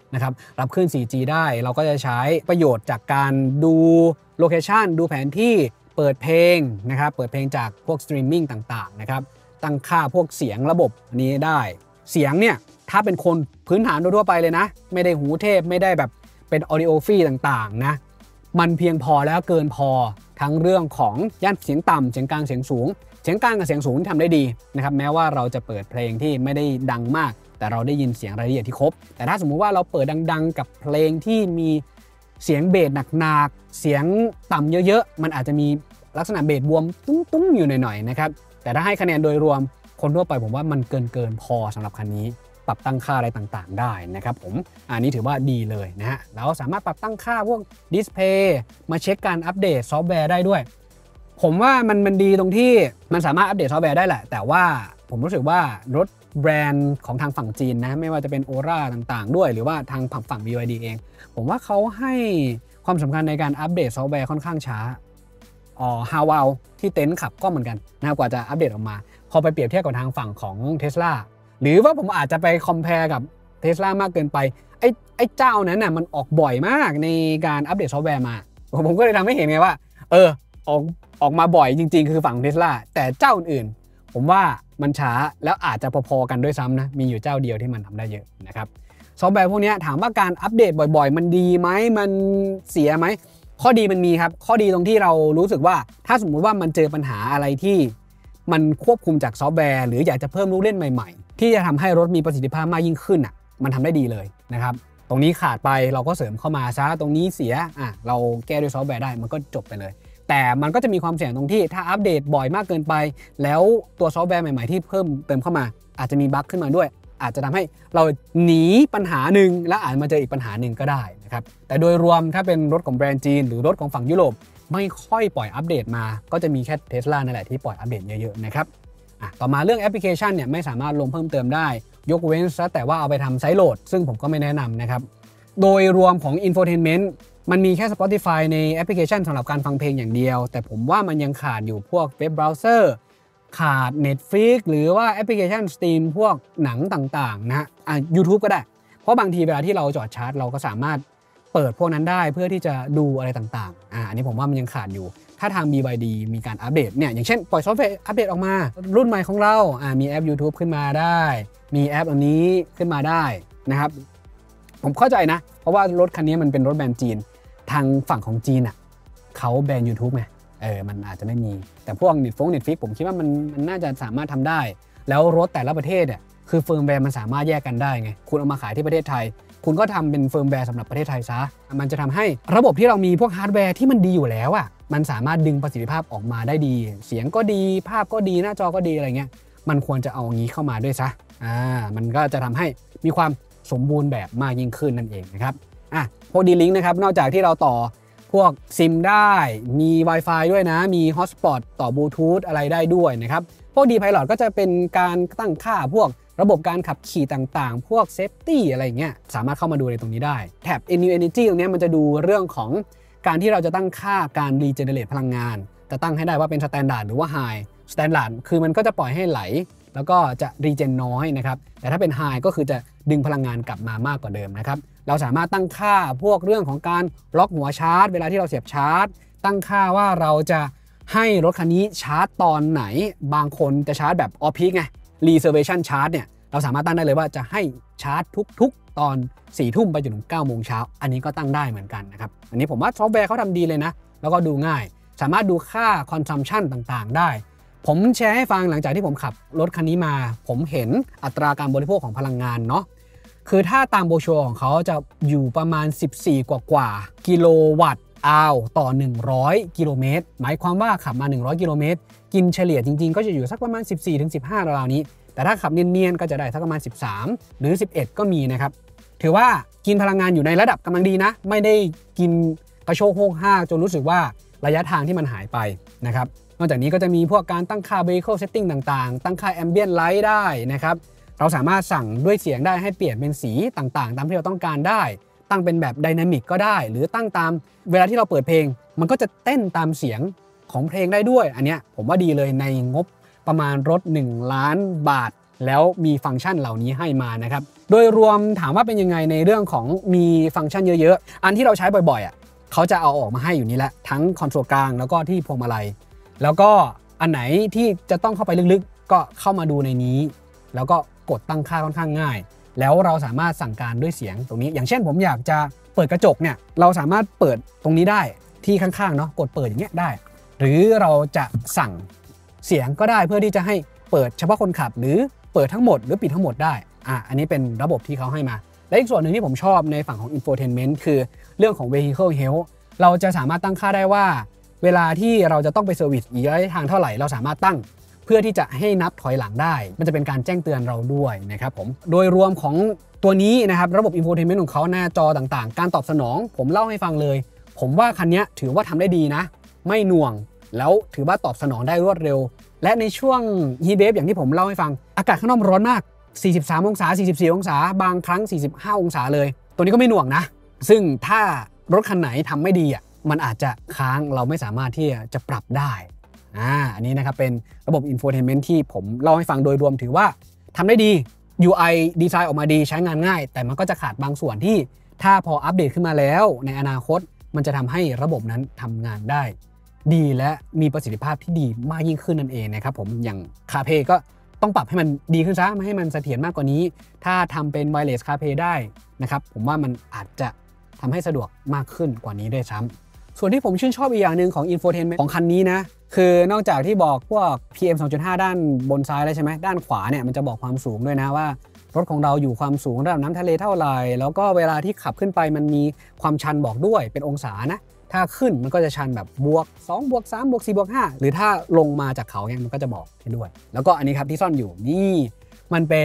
นะครับรับคลื่น 4G ได้เราก็จะใช้ประโยชน์จากการดูโลเคชันดูแผนที่เปิดเพลงนะครับเปิดเพลงจากพวกสตรีมมิ่งต่างๆนะครับตั้งค่าพวกเสียงระบบนี้ได้เสียงเนี่ยถ้าเป็นคนพื้นฐานทั่วไปเลยนะไม่ได้หูเทพไม่ได้แบบเป็นออดิโอฟี่ต่างๆนะมันเพียงพอแล้วเกินพอทั้งเรื่องของย่านเสียงต่ำเสียงกลางเสียงสูงเสียงกลางกับเสียงสูงทำได้ดีนะครับแม้ว่าเราจะเปิดเพลงที่ไม่ได้ดังมากแต่เราได้ยินเสียงรายละเอียดที่ครบแต่ถ้าสมมุติว่าเราเปิดดังๆกับเพลงที่มีเสียงเบสหนักๆเสียงต่ำเยอะๆมันอาจจะมีลักษณะเบสบวมตุ้งๆอยู่หน่อยๆนะครับแต่ถ้าให้คะแนนโดยรวมคนทั่วไปผมว่ามันเกินพอสำหรับคันนี้ปรับตั้งค่าอะไรต่างๆได้นะครับผมอันนี้ถือว่าดีเลยนะฮะเราสามารถปรับตั้งค่าพวกดิสเพย์มาเช็คการอัปเดตซอฟต์แวร์ได้ด้วยผมว่ามันดีตรงที่มันสามารถอัปเดตซอฟต์แวร์ได้แหละแต่ว่าผมรู้สึกว่ารถแบรนด์ของทางฝั่งจีนนะไม่ว่าจะเป็นโอร่าต่างๆด้วยหรือว่าทางฝั่ง BYD เองผมว่าเขาให้ความสำคัญในการอัปเดตซอฟต์แวร์ค่อนข้างช้าฮาวาวที่เต็นท์ขับก็เหมือนกันนะกว่าจะอัปเดตออกมาพอไปเปรียบเทียบกับทางฝั่งของ Tesla หรือว่าผมอาจจะไปคอมเพลกับ Tesla มากเกินไปไอ้เจ้านั้นน่ะมันออกบ่อยมากในการอัปเดตซอฟต์แวร์มาผมก็เลยทำให้เห็นไงว่าออกมาบ่อยจริงๆคือฝั่ง Tesla แต่เจ้าอื่นผมว่ามันช้าแล้วอาจจะพอๆกันด้วยซ้ำนะมีอยู่เจ้าเดียวที่มันทำได้เยอะนะครับซอฟต์แวร์พวกนี้ถามว่าการอัปเดตบ่อยๆมันดีไหมมันเสียไหมข้อดีมันมีครับข้อดีตรงที่เรารู้สึกว่าถ้าสมมุติว่ามันเจอปัญหาอะไรที่มันควบคุมจากซอฟต์แวร์หรืออยากจะเพิ่มลูกเล่นใหม่ๆที่จะทำให้รถมีประสิทธิภาพมากยิ่งขึ้นอ่ะมันทำได้ดีเลยนะครับตรงนี้ขาดไปเราก็เสริมเข้ามาซะตรงนี้เสียเราแก้ด้วยซอฟต์แวร์ได้มันก็จบไปเลยแต่มันก็จะมีความเสี่ยงตรงที่ถ้าอัปเดตบ่อยมากเกินไปแล้วตัวซอฟต์แวร์ใหม่ๆที่เพิ่มเติมเข้ามาอาจจะมีบั๊กขึ้นมาด้วยอาจจะทำให้เราหนีปัญหาหนึ่งและอาจมาเจออีกปัญหาหนึ่งก็ได้นะครับแต่โดยรวมถ้าเป็นรถของแบรนด์จีนหรือรถของฝั่งยุโรปไม่ค่อยปล่อยอัปเดตมาก็จะมีแค่ Tesla นั่นแหละที่ปล่อยอัปเดตเยอะๆนะครับต่อมาเรื่องแอปพลิเคชันเนี่ยไม่สามารถลงเพิ่มเติมได้ยกเว้นซะแต่ว่าเอาไปทำไซต์โหลดซึ่งผมก็ไม่แนะนำนะครับโดยรวมของ Infotainment มันมีแค่ Spotify ในแอปพลิเคชันสำหรับการฟังเพลงอย่างเดียวแต่ผมว่ามันยังขาดอยู่พวกเว็บเบราว์เซอร์ขาด Netflix หรือว่าแอปพลิเคชันสตรีมพวกหนังต่างๆนะฮะYouTube ก็ได้เพราะบางทีเวลาที่เราจอดชาร์จเราก็สามารถเปิดพวกนั้นได้เพื่อที่จะดูอะไรต่างๆอันนี้ผมว่ามันยังขาดอยู่ถ้าทาง BYD มีการอัปเดตเนี่ยอย่างเช่นปล่อยซอฟต์แวร์อัปเดตออกมารุ่นใหม่ของเรามีแอป YouTube ขึ้นมาได้มีแอปอันนี้ขึ้นมาได้นะครับผมเข้าใจนะเพราะว่ารถคันนี้มันเป็นรถแบรนด์จีนทางฝั่งของจีนเขาแบน YouTube ไงมันอาจจะไม่มีแต่พวก Netflix ผมคิดว่ามันน่าจะสามารถทำได้แล้วรถแต่ละประเทศคือเฟิร์มแวร์มันสามารถแยกกันได้ไงคุณเอามาขายที่ประเทศไทยคุณก็ทำเป็นเฟิร์มแวร์สำหรับประเทศไทยซะมันจะทำให้ระบบที่เรามีพวกฮาร์ดแวร์ที่มันดีอยู่แล้วมันสามารถดึงประสิทธิภาพออกมาได้ดีเสียงก็ดีภาพก็ดีหน้าจอก็ดีอะไรเงี้ยมันควรจะเอางี้เข้ามาด้วยซะมันก็จะทำให้มีความสมบูรณ์แบบมากยิ่งขึ้นนั่นเองนะครับพวก D-Link นะครับนอกจากที่เราต่อพวกซิมได้มี Wi-Fi ด้วยนะมี Hotspot ต่อบลูทูธอะไรได้ด้วยนะครับพวก D-Pilot ก็จะเป็นการตั้งค่าพวกระบบการขับขี่ต่างๆพวก Safety อะไรอย่างเงี้ยสามารถเข้ามาดูในตรงนี้ได้แท็บ New Energy ตรงนี้มันจะดูเรื่องของการที่เราจะตั้งค่าการ Regenerate พลังงานจะตั้งให้ได้ว่าเป็น Standard หรือว่า High Standard คือมันก็จะปล่อยให้ไหลแล้วก็จะ Regen น้อยนะครับแต่ถ้าเป็น High ก็คือจะดึงพลังงานกลับมามากกว่าเดิมนะครับเราสามารถตั้งค่าพวกเรื่องของการล็อกหัวชาร์จเวลาที่เราเสียบชาร์จตั้งค่าว่าเราจะให้รถคันนี้ชาร์จตอนไหนบางคนจะชาร์จแบบ Off Peak ไง Reservation Charge เนี่ยเราสามารถตั้งได้เลยว่าจะให้ชาร์จทุกๆตอน 4 ทุ่มไปจนถึง 9 โมงเช้าอันนี้ก็ตั้งได้เหมือนกันนะครับอันนี้ผมว่าซอฟต์แวร์เขาทำดีเลยนะแล้วก็ดูง่ายสามารถดูค่า consumption ต่างๆได้ผมแชร์ให้ฟังหลังจากที่ผมขับรถคันนี้มาผมเห็นอัตราการบริโภคของพลังงานเนาะคือถ้าตามโบรชัวร์ของเขาจะอยู่ประมาณ14กว่ากิโลวัตต์ต่อ100กิโลเมตรหมายความว่าขับมา100กิโลเมตรกินเฉลี่ยจริงๆก็จะอยู่สักประมาณ 14-15 ราวๆนี้แต่ถ้าขับเนียนๆก็จะได้สักประมาณ13หรือ11ก็มีนะครับถือว่ากินพลังงานอยู่ในระดับกำลังดีนะไม่ได้กินกระโชกโฮกห้ากจนรู้สึกว่าระยะทางที่มันหายไปนะครับนอกจากนี้ก็จะมีพวกการตั้งค่า vehicle setting ต่างๆตั้งค่า ambient light ได้นะครับเราสามารถสั่งด้วยเสียงได้ให้เปลี่ยนเป็นสีต่างๆตามที่เราต้องการได้ตั้งเป็นแบบ dynamic ก็ได้หรือตั้งตามเวลาที่เราเปิดเพลงมันก็จะเต้นตามเสียงของเพลงได้ด้วยอันเนี้ยผมว่าดีเลยในงบประมาณรถ1 ล้านบาทแล้วมีฟังก์ชันเหล่านี้ให้มานะครับโดยรวมถามว่าเป็นยังไงในเรื่องของมีฟังก์ชันเยอะๆอันที่เราใช้บ่อยๆเขาจะเอาออกมาให้อยู่นี่แหละทั้งคอนโซลกลางแล้วก็ที่พวงมาลัยแล้วก็อันไหนที่จะต้องเข้าไปลึกๆก็เข้ามาดูในนี้แล้วก็กดตั้งค่าค่อนข้างง่ายแล้วเราสามารถสั่งการด้วยเสียงตรงนี้อย่างเช่นผมอยากจะเปิดกระจกเนี่ยเราสามารถเปิดตรงนี้ได้ที่ข้างๆเนาะกดเปิดอย่างเงี้ยได้หรือเราจะสั่งเสียงก็ได้เพื่อที่จะให้เปิดเฉพาะคนขับหรือเปิดทั้งหมดหรือปิดทั้งหมดได้อันนี้เป็นระบบที่เขาให้มาและอีกส่วนหนึ่งที่ผมชอบในฝั่งของ Infotainment คือเรื่องของ Vehicle Health เราจะสามารถตั้งค่าได้ว่าเวลาที่เราจะต้องไปเซอร์วิสอีกระยะทางเท่าไหร่เราสามารถตั้งเพื่อที่จะให้นับถอยหลังได้มันจะเป็นการแจ้งเตือนเราด้วยนะครับผมโดยรวมของตัวนี้นะครับระบบ Infotainment ของเขาหน้าจอต่างๆการตอบสนองผมเล่าให้ฟังเลยผมว่าคันนี้ถือว่าทำได้ดีนะไม่หน่วงแล้วถือว่าตอบสนองได้รวดเร็วและในช่วง Heat Wave อย่างที่ผมเล่าให้ฟังอากาศข้างนอกร้อนมาก43องศา44องศาบางครั้ง45องศาเลยตัวนี้ก็ไม่หน่วงนะซึ่งถ้ารถคันไหนทำไม่ดีมันอาจจะค้างเราไม่สามารถที่จะปรับได้อันนี้นะครับเป็นระบบ Infotainment ที่ผมเล่าให้ฟังโดยรวมถือว่าทำได้ดี UI ดีไซน์ออกมาดีใช้งานง่ายแต่มันก็จะขาดบางส่วนที่ถ้าพออัปเดตขึ้นมาแล้วในอนาคตมันจะทำให้ระบบนั้นทำงานได้ดีและมีประสิทธิภาพที่ดีมากยิ่งขึ้นนั่นเองนะครับผมอย่าง CarPlay ก็ต้องปรับให้มันดีขึ้นซะไม่ให้มันเสถียรมากกว่านี้ถ้าทำเป็น Wireless CarPlay ได้นะครับผมว่ามันอาจจะทำให้สะดวกมากขึ้นกว่านี้ด้วยซ้ำส่วนที่ผมชื่นชอบอีกอย่างหนึ่งของ Infotainment ของคันนี้นะคือนอกจากที่บอกพวก PM 2.5 ด้านบนซ้ายแล้วใช่ไหมด้านขวาเนี่ยมันจะบอกความสูงด้วยนะว่ารถของเราอยู่ความสูงระดับน้ำทะเลเท่าไหร่แล้วก็เวลาที่ขับขึ้นไปมันมีความชันบอกด้วยเป็นองศานะถ้าขึ้นมันก็จะชันแบบบวก2บวก3บวก4บวก5หรือถ้าลงมาจากเขาเนี่ยมันก็จะบอกให้ด้วยแล้วก็อันนี้ครับที่ซ่อนอยู่นี่มันเป็น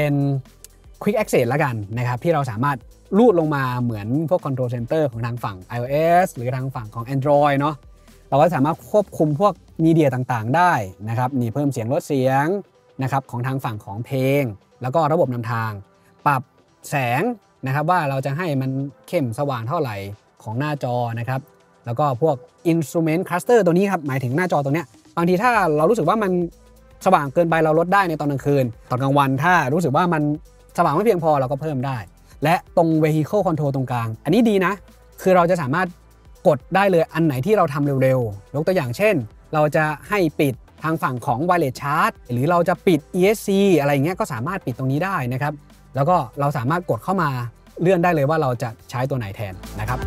Quick Access ละกันนะครับที่เราสามารถลูดลงมาเหมือนพวก Control Center ของทางฝั่ง iOS หรือทางฝั่งของ Android เนาะเราก็สามารถควบคุมพวกมีเดียต่างๆได้นะครับนี่เพิ่มเสียงลดเสียงนะครับของทางฝั่งของเพลงแล้วก็ระบบนำทางปรับแสงนะครับว่าเราจะให้มันเข้มสว่างเท่าไหร่ของหน้าจอนะครับแล้วก็พวก Instrument Cluster ตัวนี้ครับหมายถึงหน้าจอตรงเนี้ยบางทีถ้าเรารู้สึกว่ามันสว่างเกินไปเราลดได้ในตอนกลางคืนตอนกลางวันถ้ารู้สึกว่ามันสว่างไม่เพียงพอเราก็เพิ่มได้และตรง Vehicle Control ตรงกลางอันนี้ดีนะคือเราจะสามารถกดได้เลยอันไหนที่เราทำเร็วๆยกตัวอย่างเช่นเราจะให้ปิดทางฝั่งของ Wireless Charge หรือเราจะปิด ESC อะไรเงี้ยก็สามารถปิดตรงนี้ได้นะครับแล้วก็เราสามารถกดเข้ามาเลื่อนได้เลยว่าเราจะใช้ตัวไหนแทนนะครับ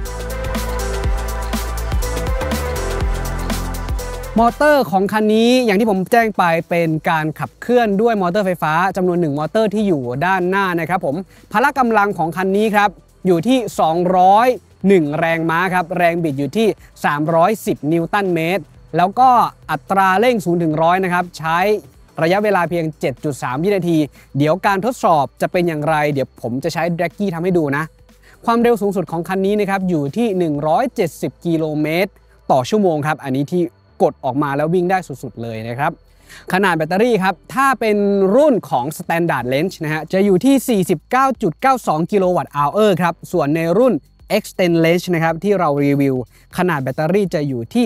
มอเตอร์ของคันนี้อย่างที่ผมแจ้งไปเป็นการขับเคลื่อนด้วยมอเตอร์ไฟฟ้าจำนวน1มอเตอร์ที่อยู่ด้านหน้านะครับผมพละกำลังของคันนี้ครับอยู่ที่201แรงม้าครับแรงบิดอยู่ที่310นิวตันเมตรแล้วก็อัตราเร่ง0ถึง100นะครับใช้ระยะเวลาเพียง 7.3 วินาทีเดี๋ยวการทดสอบจะเป็นอย่างไรเดี๋ยวผมจะใช้แดร็กกี้ทำให้ดูนะความเร็วสูงสุดของคันนี้นะครับอยู่ที่170กิโลเมตรต่อชั่วโมงครับอันนี้ที่กดออกมาแล้ววิ่งได้สุดๆเลยนะครับขนาดแบตเตอรี่ครับถ้าเป็นรุ่นของ Standard Range นะฮะจะอยู่ที่ 49.92 กิโลวัตต์อาวครับส่วนในรุ่น Extend Range นะครับที่เรารีวิวขนาดแบตเตอรี่จะอยู่ที่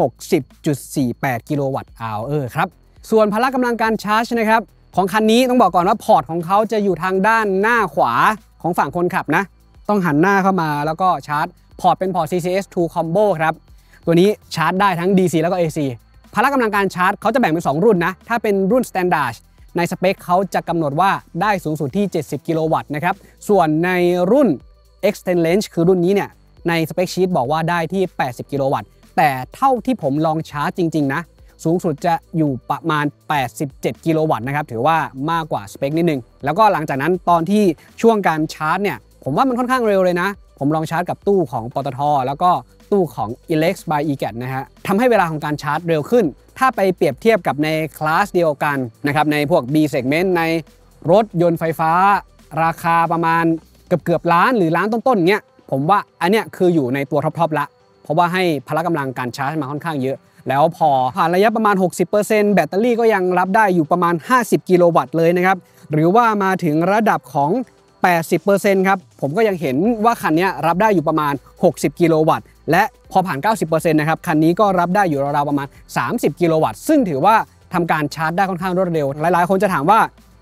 60.48 กิโลวัตต์อาวครับส่วนพละกำลังการชาร์จนะครับของคันนี้ต้องบอกก่อนว่าพอร์ตของเขาจะอยู่ทางด้านหน้าขวาของฝั่งคนขับนะต้องหันหน้าเข้ามาแล้วก็ชาร์จพอร์ตเป็นพอร์ต CCS2 Combo ครับตัวนี้ชาร์จได้ทั้ง DC แล้วก็ AC พละกำลังการชาร์จเขาจะแบ่งเป็น2รุ่นนะถ้าเป็นรุ่น Standard ในสเปคเขาจะกำหนดว่าได้สูงสุดที่70กิโลวัตต์นะครับส่วนในรุ่น Extend Range คือรุ่นนี้เนี่ยในสเปคชีทบอกว่าได้ที่80กิโลวัตต์แต่เท่าที่ผมลองชาร์จจริงๆนะสูงสุดจะอยู่ประมาณ87กิโลวัตต์นะครับถือว่ามากกว่าสเปคนิดนึงแล้วก็หลังจากนั้นตอนที่ช่วงการชาร์จเนี่ยผมว่ามันค่อนข้างเร็วเลยนะผมลองชาร์จกับตู้ของปตท.แล้วก็ตู้ของ Elex by EGAT นะฮะทำให้เวลาของการชาร์จเร็วขึ้นถ้าไปเปรียบเทียบกับในคลาสเดียวกันนะครับในพวก B segment ในรถยนต์ไฟฟ้าราคาประมาณเกือบล้านหรือล้านต้นๆเงี้ยผมว่าอันเนี้ยคืออยู่ในตัวท็อปละเพราะว่าให้พละกำลังการชาร์จมาค่อนข้างเยอะแล้วพอผ่านระยะประมาณ 60% แบตเตอรี่ก็ยังรับได้อยู่ประมาณ50กิโลวัตต์เลยนะครับหรือว่ามาถึงระดับของ80% ครับผมก็ยังเห็นว่าคันนี้รับได้อยู่ประมาณ60กิโลวัตต์และพอผ่าน 90% นะครับคันนี้ก็รับได้อยู่ราวๆประมาณ30กิโลวัตต์ซึ่งถือว่าทำการชาร์จได้ค่อนข้างรวดเร็วหลายๆคนจะถามว่า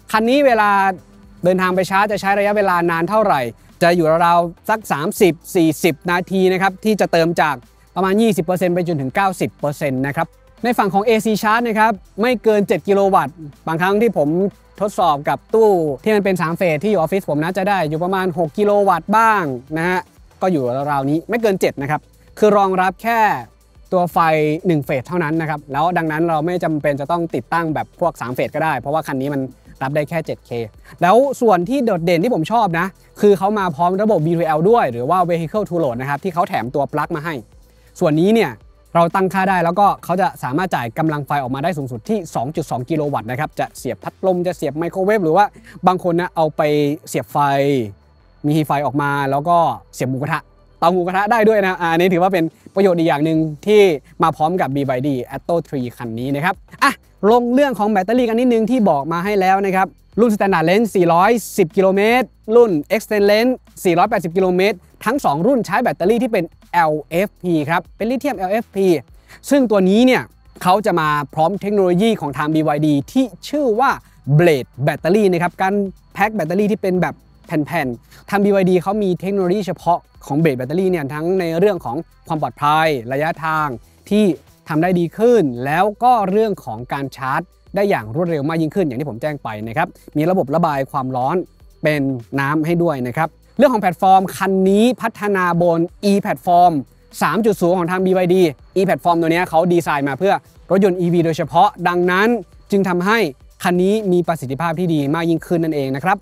คันนี้เวลาเดินทางไปชาร์จจะใช้ระยะเวลานานเท่าไหร่จะอยู่ราวๆสัก 30-40 นาทีนะครับที่จะเติมจากประมาณ 20% ไปจนถึง 90% นะครับในฝั่งของ AC Charge นะครับไม่เกิน 7 กิโลวัตต์บางครั้งที่ผมทดสอบกับตู้ที่มันเป็น3เฟสที่อยู่ออฟฟิศผมนะจะได้อยู่ประมาณ6กิโลวัตต์บ้างนะฮะก็อยู่ราวๆนี้ไม่เกิน7นะครับคือรองรับแค่ตัวไฟ1เฟสเท่านั้นนะครับแล้วดังนั้นเราไม่จำเป็นจะต้องติดตั้งแบบพวก3เฟสก็ได้เพราะว่าคันนี้มันรับได้แค่ 7K แล้วส่วนที่โดดเด่นที่ผมชอบนะคือเขามาพร้อมระบบ V2L ด้วยหรือว่า Vehicle to Load นะครับที่เขาแถมตัวปลั๊กมาให้ส่วนนี้เนี่ยเราตั้งค่าได้แล้วก็เขาจะสามารถจ่ายกำลังไฟออกมาได้สูงสุดที่ 2.2 กิโลวัตต์นะครับจะเสียบพัดลมจะเสียบไมโครเวฟหรือว่าบางคนนะเอาไปเสียบไฟมีไฟออกมาแล้วก็เสียบหมูกระทะเตาหมูกระทะได้ด้วยนะอันนี้ถือว่าเป็นประโยชน์อีกอย่างหนึ่งที่มาพร้อมกับ BYD Atto 3 คันนี้นะครับลงเรื่องของแบตเตอรี่กันนิดนึงที่บอกมาให้แล้วนะครับรุ่น Standard Range 410 กิโลเมตรรุ่น Extend Range 480 กิโลเมตรทั้ง2รุ่นใช้แบตเตอรี่ที่เป็น LFP ครับเป็นลิเธียม LFP ซึ่งตัวนี้เนี่ยเขาจะมาพร้อมเทคโนโลยีของทาง BYD ที่ชื่อว่า Blade Battery นะครับการแพ็คแบตเตอรี่ที่เป็นแบบแผ่นๆทาง BYD เขามีเทคโนโลยีเฉพาะของ Blade Battery เนี่ยทั้งในเรื่องของความปลอดภัยระยะทางที่ทำได้ดีขึ้นแล้วก็เรื่องของการชาร์จได้อย่างรวดเร็วมากยิ่งขึ้นอย่างที่ผมแจ้งไปนะครับมีระบบระบายความร้อนเป็นน้ำให้ด้วยนะครับเรื่องของแพลตฟอร์มคันนี้พัฒนาบน e-platform 3.0 ของทาง BYD e-platform ตัวนี้เขาดีไซน์มาเพื่อรถยนต์ EV โดยเฉพาะดังนั้นจึงทำให้คันนี้มีประสิทธิภาพที่ดีมากยิ่งขึ้นนั่นเองนะครับ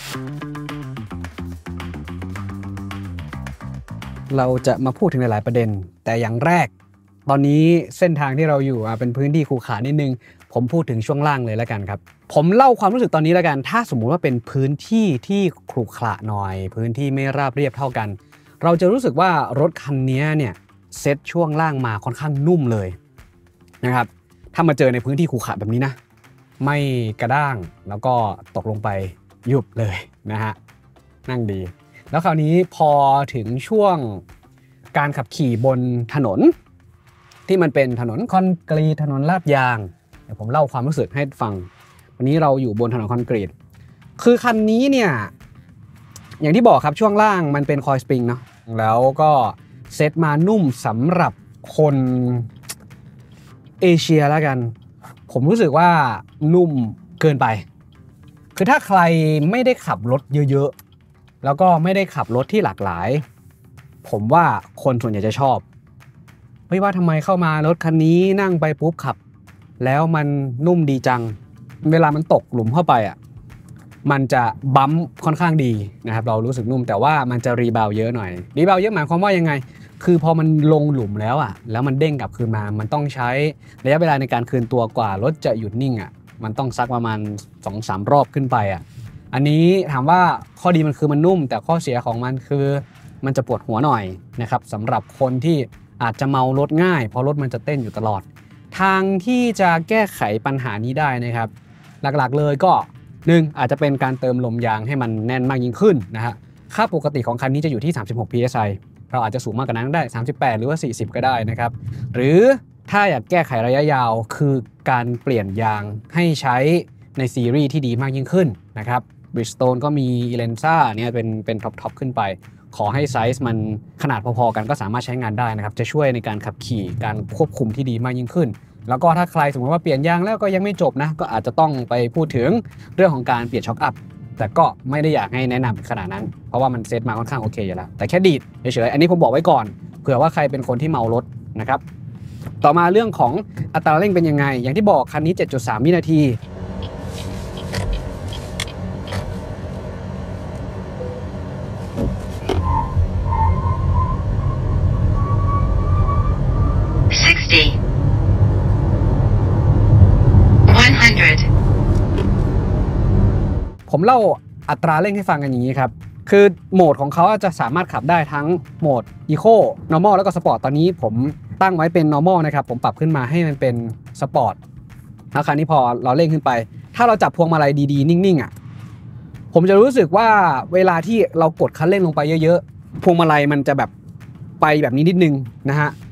เราจะมาพูดถึงหลายๆประเด็นแต่อย่างแรกตอนนี้เส้นทางที่เราอยู่เป็นพื้นที่ขรุขระนิดนึงผมพูดถึงช่วงล่างเลยแล้วกันครับผมเล่าความรู้สึกตอนนี้แล้วกันถ้าสมมุติว่าเป็นพื้นที่ที่ขรุขระหน่อยพื้นที่ไม่ราบเรียบเท่ากันเราจะรู้สึกว่ารถคันนี้เนี่ยเซ็ตช่วงล่างมาค่อนข้างนุ่มเลยนะครับถ้ามาเจอในพื้นที่ขรุขระแบบนี้นะไม่กระด้างแล้วก็ตกลงไปยุบเลยนะฮะนั่งดีแล้วคราวนี้พอถึงช่วงการขับขี่บนถนนที่มันเป็นถนนคอนกรีตถนนลาดยางเดี๋ยวผมเล่าความรู้สึกให้ฟังวันนี้เราอยู่บนถนนคอนกรีตคือคันนี้เนี่ยอย่างที่บอกครับช่วงล่างมันเป็นคอยสปริงเนาะแล้วก็เซตมานุ่มสำหรับคนเอเชียแล้วกันผมรู้สึกว่านุ่มเกินไปคือถ้าใครไม่ได้ขับรถเยอะๆแล้วก็ไม่ได้ขับรถที่หลากหลายผมว่าคนส่วนใหญ่จะชอบไม่ว่าทำไมเข้ามารถคันนี้นั่งไปปุ๊บขับแล้วมันนุ่มดีจังเวลามันตกหลุมเข้าไปมันจะบัมป์ค่อนข้างดีนะครับเรารู้สึกนุ่มแต่ว่ามันจะรีบาวเยอะหน่อยรีบาวเยอะหมายความว่ายังไงคือพอมันลงหลุมแล้วแล้วมันเด้งกลับคืนมามันต้องใช้ระยะเวลาในการคืนตัวกว่ารถจะหยุดนิ่งมันต้องซักประมาณ 2-3 รอบขึ้นไปอันนี้ถามว่าข้อดีมันคือมันนุ่มแต่ข้อเสียของมันคือมันจะปวดหัวหน่อยนะครับสำหรับคนที่อาจจะเมารถง่ายเพราะรถมันจะเต้นอยู่ตลอดทางที่จะแก้ไขปัญหานี้ได้นะครับหลักๆเลยก็1อาจจะเป็นการเติมลมยางให้มันแน่นมากยิ่งขึ้นนะฮะค่าปกติของคันนี้จะอยู่ที่36 psi เราอาจจะสูงมากกว่านั้นได้38หรือว่า40ก็ได้นะครับหรือถ้าอยากแก้ไขระยะยาวคือการเปลี่ยนยางให้ใช้ในซีรีส์ที่ดีมากยิ่งขึ้นนะครับ Bridgestone ก็มี Elenza เนี่ยเป็นท็อปขึ้นไปขอให้ไซส์มันขนาดพอๆกันก็สามารถใช้งานได้นะครับจะช่วยในการขับขี่การควบคุมที่ดีมากยิ่งขึ้นแล้วก็ถ้าใครสมมติว่าเปลี่ยนยางแล้วก็ยังไม่จบนะก็อาจจะต้องไปพูดถึงเรื่องของการเปลี่ยนช็อคอัพแต่ก็ไม่ได้อยากให้แนะนำขนาดนั้นเพราะว่ามันเซตมาค่อนข้างโอเคอยู่แล้วแต่แค่ดีดเฉยๆอันนี้ผมบอกไว้ก่อนเผื่อว่าใครเป็นคนที่เมารถนะครับต่อมาเรื่องของอัตราเร่งเป็นยังไงอย่างที่บอกคันนี้ 7.3 วินาทีผมเล่าอัตราเร่งให้ฟังกันอย่างนี้ครับคือโหมดของเขาจะสามารถขับได้ทั้งโหมด Eco Normal แล้วก็ Sport ตอนนี้ผมตั้งไว้เป็น Normal นะครับผมปรับขึ้นมาให้มันเป็น Sport แล้วคราวนี้พอเราเร่งขึ้นไปถ้าเราจับพวงมาลัยดีๆนิ่งๆผมจะรู้สึกว่าเวลาที่เรากดคันเร่งลงไปเยอะๆพวงมาลัยมันจะแบบไปแบบนี้นิดนึงนะฮะ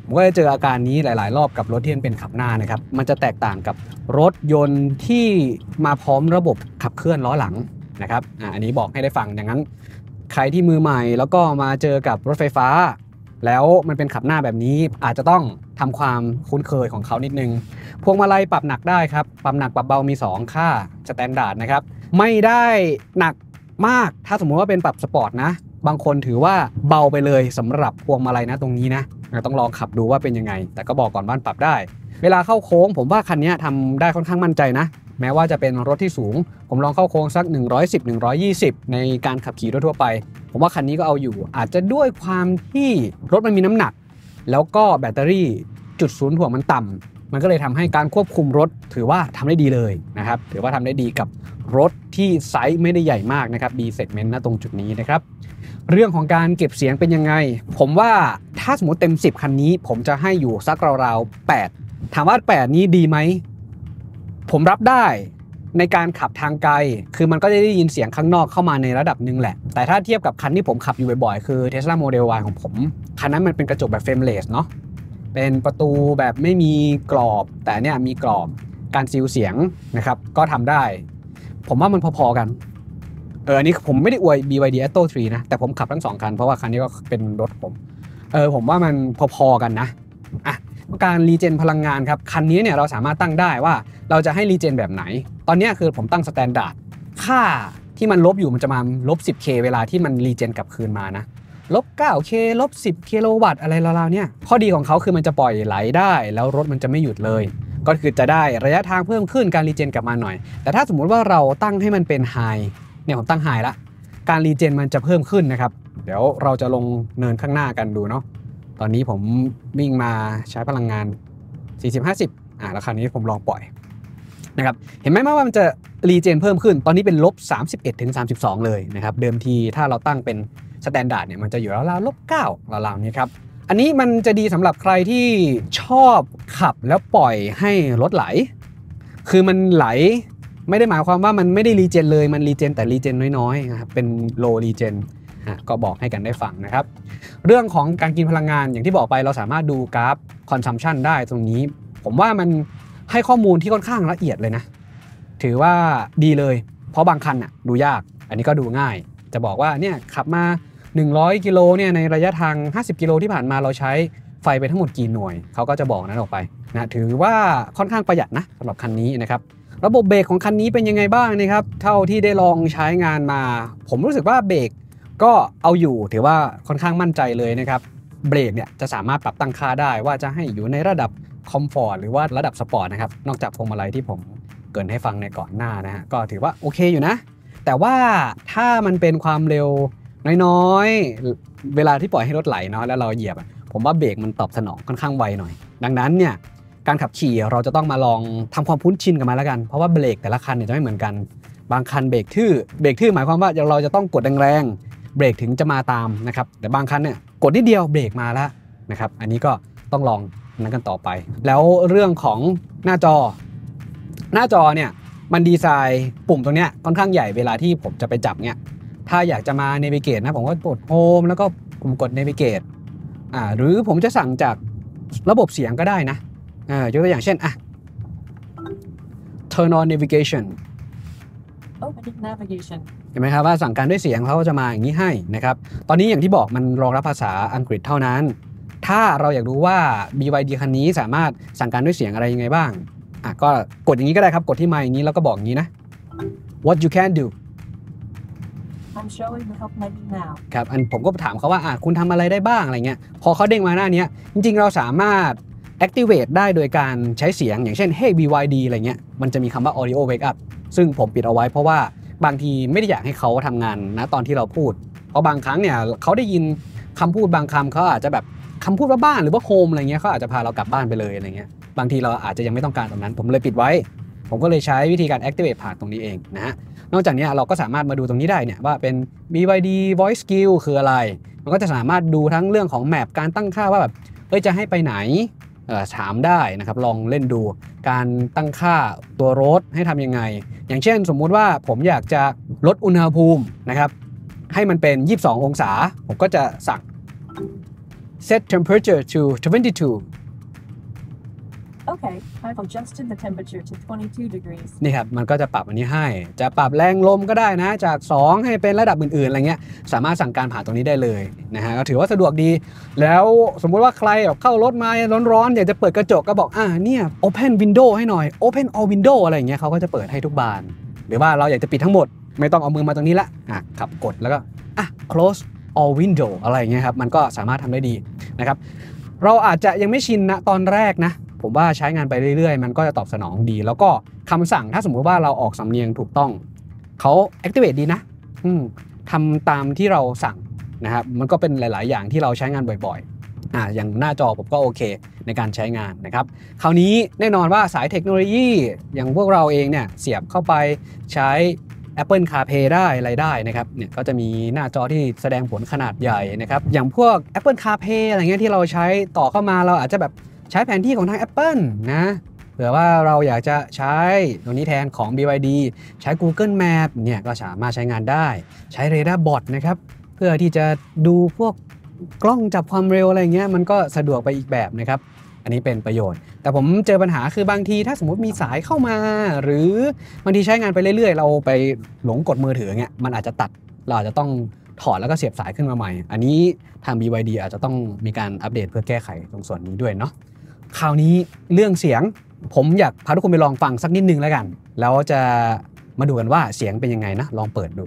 ผมก็จะเจออาการนี้หลายๆรอบกับรถที่เป็นขับหน้านะครับมันจะแตกต่างกับรถยนต์ที่มาพร้อมระบบขับเคลื่อนล้อหลังนะครับอันนี้บอกให้ได้ฟังดังนั้นใครที่มือใหม่แล้วก็มาเจอกับรถไฟฟ้าแล้วมันเป็นขับหน้าแบบนี้อาจจะต้องทำความคุ้นเคยของเขานิดนึงพวงมาลัยปรับหนักได้ครับปรับหนักปรับเบามี2ค่าสแตนดาร์ดนะครับไม่ได้หนักมากถ้าสมมุติว่าเป็นปรับสปอร์ตนะบางคนถือว่าเบาไปเลยสำหรับพวงมาลัยนะตรงนี้นะต้องลองขับดูว่าเป็นยังไงแต่ก็บอกก่อนว่าปรับได้เวลาเข้าโค้งผมว่าคันนี้ทำได้ค่อนข้างมั่นใจนะแม้ว่าจะเป็นรถที่สูงผมลองเข้าโค้งสัก110-120ในการขับขี่ทั่วไปผมว่าคันนี้ก็เอาอยู่อาจจะด้วยความที่รถมันมีน้ำหนักแล้วก็แบตเตอรี่จุดศูนย์ถ่วงมันต่ำมันก็เลยทำให้การควบคุมรถถือว่าทำได้ดีเลยนะครับถือว่าทำได้ดีกับรถที่ไซส์ไม่ได้ใหญ่มากนะครับ B segment นะตรงจุดนี้นะครับเรื่องของการเก็บเสียงเป็นยังไงผมว่าถ้าสมมติเต็ม10คันนี้ผมจะให้อยู่สักราวๆ8ถามว่า8นี้ดีไหมผมรับได้ในการขับทางไกลคือมันก็จะได้ยินเสียงข้างนอกเข้ามาในระดับหนึ่งแหละแต่ถ้าเทียบกับคันที่ผมขับอยู่บ่อยๆคือ Tesla Model Y ของผมคันนั้นมันเป็นกระจกแบบเฟรมเลสเนาะเป็นประตูแบบไม่มีกรอบแต่เนี่ยมีกรอบการซีลเสียงนะครับก็ทำได้ผมว่ามันพอๆกันอันนี้ผมไม่ได้อวย BYD Atto 3นะแต่ผมขับทั้ง2คันเพราะว่าคันนี้ก็เป็นรถผมว่ามันพอๆกันนะการรีเจนพลังงานครับคันนี้เนี่ยเราสามารถตั้งได้ว่าเราจะให้รีเจนแบบไหนตอนนี้คือผมตั้งสแตนดาร์ดค่าที่มันลบอยู่มันจะมาลบ 10K เวลาที่มันรีเจนกลับคืนมานะลบ 9K ลบ 10 กิโลวัตต์อะไรราวๆเนี่ยข้อดีของเขาคือมันจะปล่อยไหลได้แล้วรถมันจะไม่หยุดเลยก็คือจะได้ระยะทางเพิ่มขึ้นการรีเจนกลับมาหน่อยแต่ถ้าสมมุติว่าเราตั้งให้มันเป็นไฮเนี่ยผมตั้งไฮละการรีเจนมันจะเพิ่มขึ้นนะครับเดี๋ยวเราจะลงเนินข้างหน้ากันดูเนาะตอนนี้ผมวิ่งมาใช้พลังงาน 40-50 แล้วคราวนี้ผมลองปล่อยนะครับเห็นไหมว่ามันจะรีเจนเพิ่มขึ้นตอนนี้เป็นลบ 31-32 เลยนะครับเดิมทีถ้าเราตั้งเป็นสแตนดาร์ดเนี่ยมันจะอยู่ราวๆลบ 9 ราวๆนี้ครับอันนี้มันจะดีสำหรับใครที่ชอบขับแล้วปล่อยให้รถไหลคือมันไหลไม่ได้หมายความว่ามันไม่ได้รีเจนเลยมันรีเจนแต่รีเจนน้อยๆนะครับเป็นโลรีเจนก็บอกให้กันได้ฟังนะครับเรื่องของการกินพลังงานอย่างที่บอกไปเราสามารถดูกราฟคอนซัมชันได้ตรงนี้ผมว่ามันให้ข้อมูลที่ค่อนข้างละเอียดเลยนะถือว่าดีเลยเพราะบางคันดูยากอันนี้ก็ดูง่ายจะบอกว่าเนี่ยขับมา100กิโลเนี่ยในระยะทาง50กิโลที่ผ่านมาเราใช้ไฟไปทั้งหมดกี่หน่วยเขาก็จะบอกนั้นออกไปนะถือว่าค่อนข้างประหยัดนะสำหรับคันนี้นะครับระบบเบรกของคันนี้เป็นยังไงบ้างนะครับเท่าที่ได้ลองใช้งานมาผมรู้สึกว่าเบรกก็เอาอยู่ถือว่าค่อนข้างมั่นใจเลยนะครับเบรกเนี่ยจะสามารถปรับตั้งค่าได้ว่าจะให้อยู่ในระดับคอมฟอร์ตหรือว่าระดับสปอร์ตนะครับนอกจากพวงมาลัยที่ผมเกริ่นให้ฟังในก่อนหน้านะฮะก็ถือว่าโอเคอยู่นะแต่ว่าถ้ามันเป็นความเร็วน้อยๆเวลาที่ปล่อยให้รถไหลเนาะแล้วเราเหยียบผมว่าเบรกมันตอบสนองค่อนข้างไวหน่อยดังนั้นเนี่ยการขับขี่เราจะต้องมาลองทำความคุ้นชินกันมาแล้วกันเพราะว่าเบรกแต่ละคันเนี่ยจะไม่เหมือนกันบางคันเบรกทื่อหมายความว่าเราจะต้องกดแรงๆเบรกถึงจะมาตามนะครับแต่บางคันเนี่ยกดนิดเดียวเบรกมาแล้วนะครับอันนี้ก็ต้องลองนั้นกันต่อไปแล้วเรื่องของหน้าจอเนี่ยมันดีไซน์ปุ่มตรงเนี้ยค่อนข้างใหญ่เวลาที่ผมจะไปจับเนี่ยถ้าอยากจะมาเนวิเกตนะผมก็กดโฮมแล้วก็ผมกดเนวิเกตหรือผมจะสั่งจากระบบเสียงก็ได้นะยกตัวอย่างเช่นturn on navigation Opening navigation เห็นไหมครับว่าสั่งการด้วยเสียงเขาก็จะมาอย่างนี้ให้นะครับตอนนี้อย่างที่บอกมันรองรับภาษาอังกฤษเท่านั้นถ้าเราอยากรู้ว่า BYD คันนี้สามารถสั่งการด้วยเสียงอะไรยังไงบ้างก็กดอย่างนี้ก็ได้ครับกดที่ไมค์อย่างนี้แล้วก็บอกอย่างนี้นะ what you can do I'm showing the help menu now ครับผมก็ถามเขาว่าคุณทำอะไรได้บ้างอะไรเงี้ยพอเขาเด้งมาหน้านี้จริงๆเราสามารถ activate ได้โดยการใช้เสียงอย่างเช่น hey BYD อะไรเงี้ยมันจะมีคำว่า audio wake up ซึ่งผมปิดเอาไว้เพราะว่าบางทีไม่ได้อยากให้เขาทำงานนะตอนที่เราพูดเพราะบางครั้งเนี่ยเขาได้ยินคำพูดบางคำเขาอาจจะแบบคำพูดว่าบ้านหรือว่าโฮมอะไรเงี้ยเขาอาจจะพาเรากลับบ้านไปเลยอะไรเงี้ยบางทีเราอาจจะยังไม่ต้องการตรงนั้นผมเลยปิดไว้ผมก็เลยใช้วิธีการ activate ผ่านตรงนี้เองนะฮะนอกจากนี้เราก็สามารถมาดูตรงนี้ได้เนี่ยว่าเป็น BYD voice skill คืออะไรมันก็จะสามารถดูทั้งเรื่องของแมปการตั้งค่าว่าแบบจะให้ไปไหนถามได้นะครับลองเล่นดูการตั้งค่าตัวรถให้ทำยังไงอย่างเช่นสมมุติว่าผมอยากจะลดอุณหภูมินะครับให้มันเป็น22องศาผมก็จะสั่ง set temperature to 22 Okay, I've adjusted the temperature to 22 degrees. นี่ครับมันก็จะปรับอันนี้ให้จะปรับแรงลมก็ได้นะจาก2ให้เป็นระดับอื่นๆอะไรเงี้ยสามารถสั่งการผ่านตรงนี้ได้เลยนะฮะก็ถือว่าสะดวกดีแล้วสมมุติว่าใครเข้ารถมาร้อนๆอยากจะเปิดกระจกก็บอกเนี่ย open window ให้หน่อย open all window อะไรอย่างเงี้ยเขาก็จะเปิดให้ทุกบานหรือว่าเราอยากจะปิดทั้งหมดไม่ต้องเอามือมาตรงนี้ละขับกดแล้วก็close all window อะไรอย่างเงี้ยครับมันก็สามารถทำได้ดีนะครับเราอาจจะยังไม่ชินนะตอนแรกนะผมว่าใช้งานไปเรื่อยๆมันก็จะตอบสนองดีแล้วก็คำสั่งถ้าสมมุติว่าเราออกสำเนียงถูกต้องเขา activate ดีนะทำตามที่เราสั่งนะครับมันก็เป็นหลายๆอย่างที่เราใช้งานบ่อยๆอย่างหน้าจอผมก็โอเคในการใช้งานนะครับคราวนี้แน่นอนว่าสายเทคโนโลยีอย่างพวกเราเองเนี่ยเสียบเข้าไปใช้ Apple CarPlay ได้อะไรได้นะครับเนี่ยก็จะมีหน้าจอที่แสดงผลขนาดใหญ่นะครับอย่างพวก Apple CarPlay อะไรเงี้ยที่เราใช้ต่อเข้ามาเราอาจจะแบบใช้แผนที่ของทาง Apple นะเผื่อว่าเราอยากจะใช้ตัวนี้แทนของ BYD ใช้ Google Map เนี่ยก็สามารถใช้งานได้ใช้ Radar Bot นะครับเพื่อที่จะดูพวกกล้องจับความเร็วอะไรเงี้ยมันก็สะดวกไปอีกแบบนะครับอันนี้เป็นประโยชน์แต่ผมเจอปัญหาคือบางทีถ้าสมมติมีสายเข้ามาหรือบางทีใช้งานไปเรื่อยๆเราไปหลงกดมือถือเงี้ยมันอาจจะตัดเราอาจจะต้องถอดแล้วก็เสียบสายขึ้นมาใหม่อันนี้ทาง BYD อาจจะต้องมีการอัปเดตเพื่อแก้ไขตรงส่วนนี้ด้วยเนาะคราวนี้เรื่องเสียงผมอยากพาทุกคนไปลองฟังสักนิดนึงแล้วกันแล้วจะมาดูกันว่าเสียงเป็นยังไงนะลองเปิดดู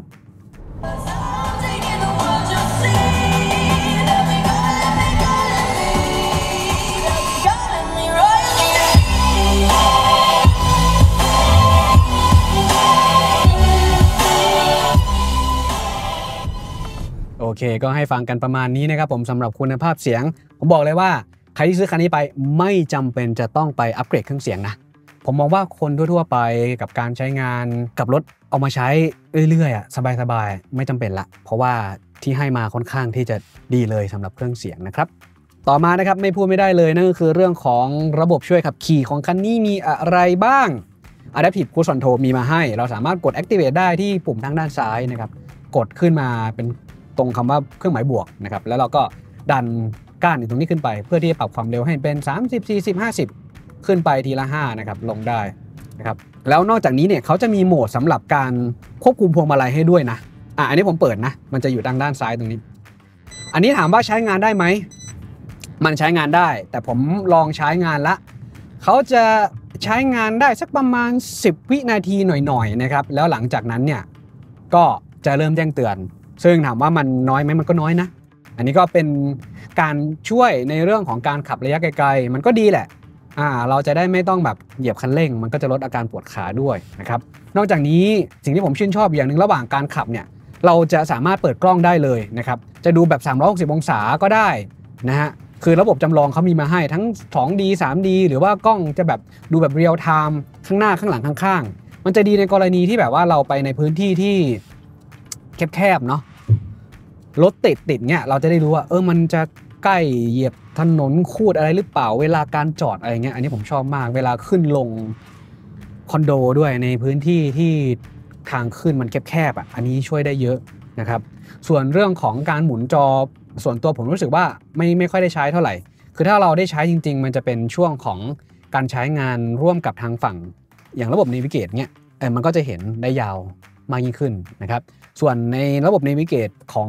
โอเคก็ให้ฟังกันประมาณนี้นะครับผมสำหรับคุณภาพเสียงผมบอกเลยว่าใครที่ซื้อคันนี้ไปไม่จำเป็นจะต้องไปอัปเกรดเครื่องเสียงนะผมมองว่าคนทั่วๆไปกับการใช้งานกับรถเอามาใช้เรื่อยๆสบายๆไม่จำเป็นละเพราะว่าที่ให้มาค่อนข้างที่จะดีเลยสำหรับเครื่องเสียงนะครับต่อมานะครับไม่พูดไม่ได้เลยนั่นก็คือเรื่องของระบบช่วยขับขี่ของคันนี้มีอะไรบ้าง Adaptive Cruise Control มีมาให้เราสามารถกด Activate ได้ที่ปุ่มทางด้านซ้ายนะครับกดขึ้นมาเป็นตรงคำว่าเครื่องหมายบวกนะครับแล้วเราก็ดันก้านอยู่ตรงนี้ขึ้นไปเพื่อที่จะปรับความเร็วให้เป็น30 40 50ขึ้นไปทีละ5นะครับลงได้นะครับแล้วนอกจากนี้เนี่ยเขาจะมีโหมดสำหรับการควบคุมพวงมาลัยให้ด้วยนะอันนี้ผมเปิดนะมันจะอยู่ทางด้านซ้ายตรงนี้อันนี้ถามว่าใช้งานได้ไหมมันใช้งานได้แต่ผมลองใช้งานละเขาจะใช้งานได้สักประมาณ10วินาทีหน่อยๆนะครับแล้วหลังจากนั้นเนี่ยก็จะเริ่มแจ้งเตือนซึ่งถามว่ามันน้อยไหมมันก็น้อยนะอันนี้ก็เป็นการช่วยในเรื่องของการขับระยะไกลๆมันก็ดีแหละเราจะได้ไม่ต้องแบบเหยียบคันเร่งมันก็จะลดอาการปวดขาด้วยนะครับนอกจากนี้สิ่งที่ผมชื่นชอบอย่างหนึ่งระหว่างการขับเนี่ยเราจะสามารถเปิดกล้องได้เลยนะครับจะดูแบบ360องศาก็ได้นะฮะคือระบบจำลองเขามีมาให้ทั้ง 2D 3D หรือว่ากล้องจะแบบดูแบบเรียลไทม์ข้างหน้าข้างหลังข้างๆมันจะดีในกรณีที่แบบว่าเราไปในพื้นที่ที่แคบๆเนาะรถติดเนี่ยเราจะได้รู้ว่ามันจะใกล้เหยียบถนนคูดอะไรหรือเปล่าเวลาการจอดอะไรเงี้ยอันนี้ผมชอบมากเวลาขึ้นลงคอนโดด้วยในพื้นที่ที่ทางขึ้นมันแคบๆอันนี้ช่วยได้เยอะนะครับส่วนเรื่องของการหมุนจอส่วนตัวผมรู้สึกว่าไม่ค่อยได้ใช้เท่าไหร่คือถ้าเราได้ใช้จริงๆมันจะเป็นช่วงของการใช้งานร่วมกับทางฝั่งอย่างระบบ Navigate เนี่ยมันก็จะเห็นได้ยาวมากยิ่งขึ้นนะครับส่วนในระบบ Navigate ของ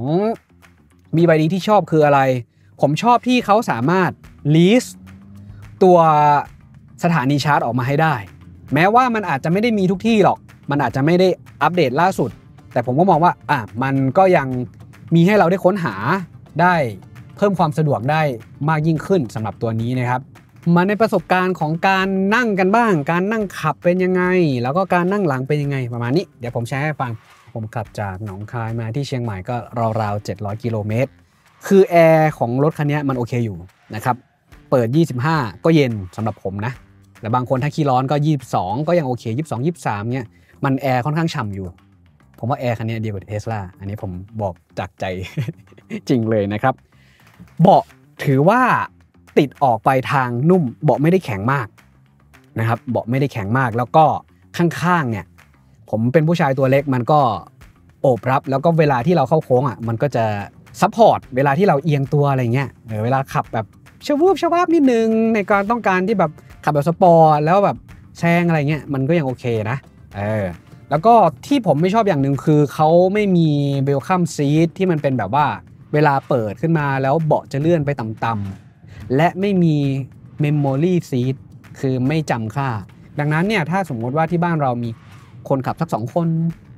BYD ที่ชอบคืออะไรผมชอบที่เขาสามารถ list ตัวสถานีชาร์จออกมาให้ได้แม้ว่ามันอาจจะไม่ได้มีทุกที่หรอกมันอาจจะไม่ได้อัปเดตล่าสุดแต่ผมก็มองว่ามันก็ยังมีให้เราได้ค้นหาได้เพิ่มความสะดวกได้มากยิ่งขึ้นสำหรับตัวนี้นะครับมาในประสบการณ์ของการนั่งกันบ้างการนั่งขับเป็นยังไงแล้วก็การนั่งหลังเป็นยังไงประมาณนี้เดี๋ยวผมแชร์ให้ฟังผมขับจากหนองคายมาที่เชียงใหม่ก็ราวๆ700กิโลเมตรคือแอร์ของรถคันนี้มันโอเคอยู่นะครับเปิด25ก็เย็นสำหรับผมนะแต่บางคนถ้าขี้ร้อนก็22ก็ยังโอเค22 23เนี่ยมันแอร์ค่อนข้างฉ่ำอยู่ผมว่าแอร์คันนี้ดีกว่า Tesla อันนี้ผมบอกจากใจ จริงเลยนะครับเบาะถือว่าติดออกไปทางนุ่มเบาะไม่ได้แข็งมากนะครับเบาะไม่ได้แข็งมากแล้วก็ข้างๆเนี่ยผมเป็นผู้ชายตัวเล็กมันก็โอบรับแล้วก็เวลาที่เราเข้าโค้งมันก็จะซัพพอร์ตเวลาที่เราเอียงตัวอะไรเงี้ยเวลาขับแบบชวาบนิดนึงในการต้องการที่แบบขับแบบสปอร์ตแล้วแบบแซงอะไรเงี้ยมันก็ยังโอเคนะแล้วก็ที่ผมไม่ชอบอย่างหนึ่งคือเขาไม่มีเวลคัมซีทที่มันเป็นแบบว่าเวลาเปิดขึ้นมาแล้วเบาะจะเลื่อนไปต่ำๆและไม่มีเมมโมรี่ซีทคือไม่จำค่าดังนั้นเนี่ยถ้าสมมติว่าที่บ้านเรามีคนขับสัก2 คน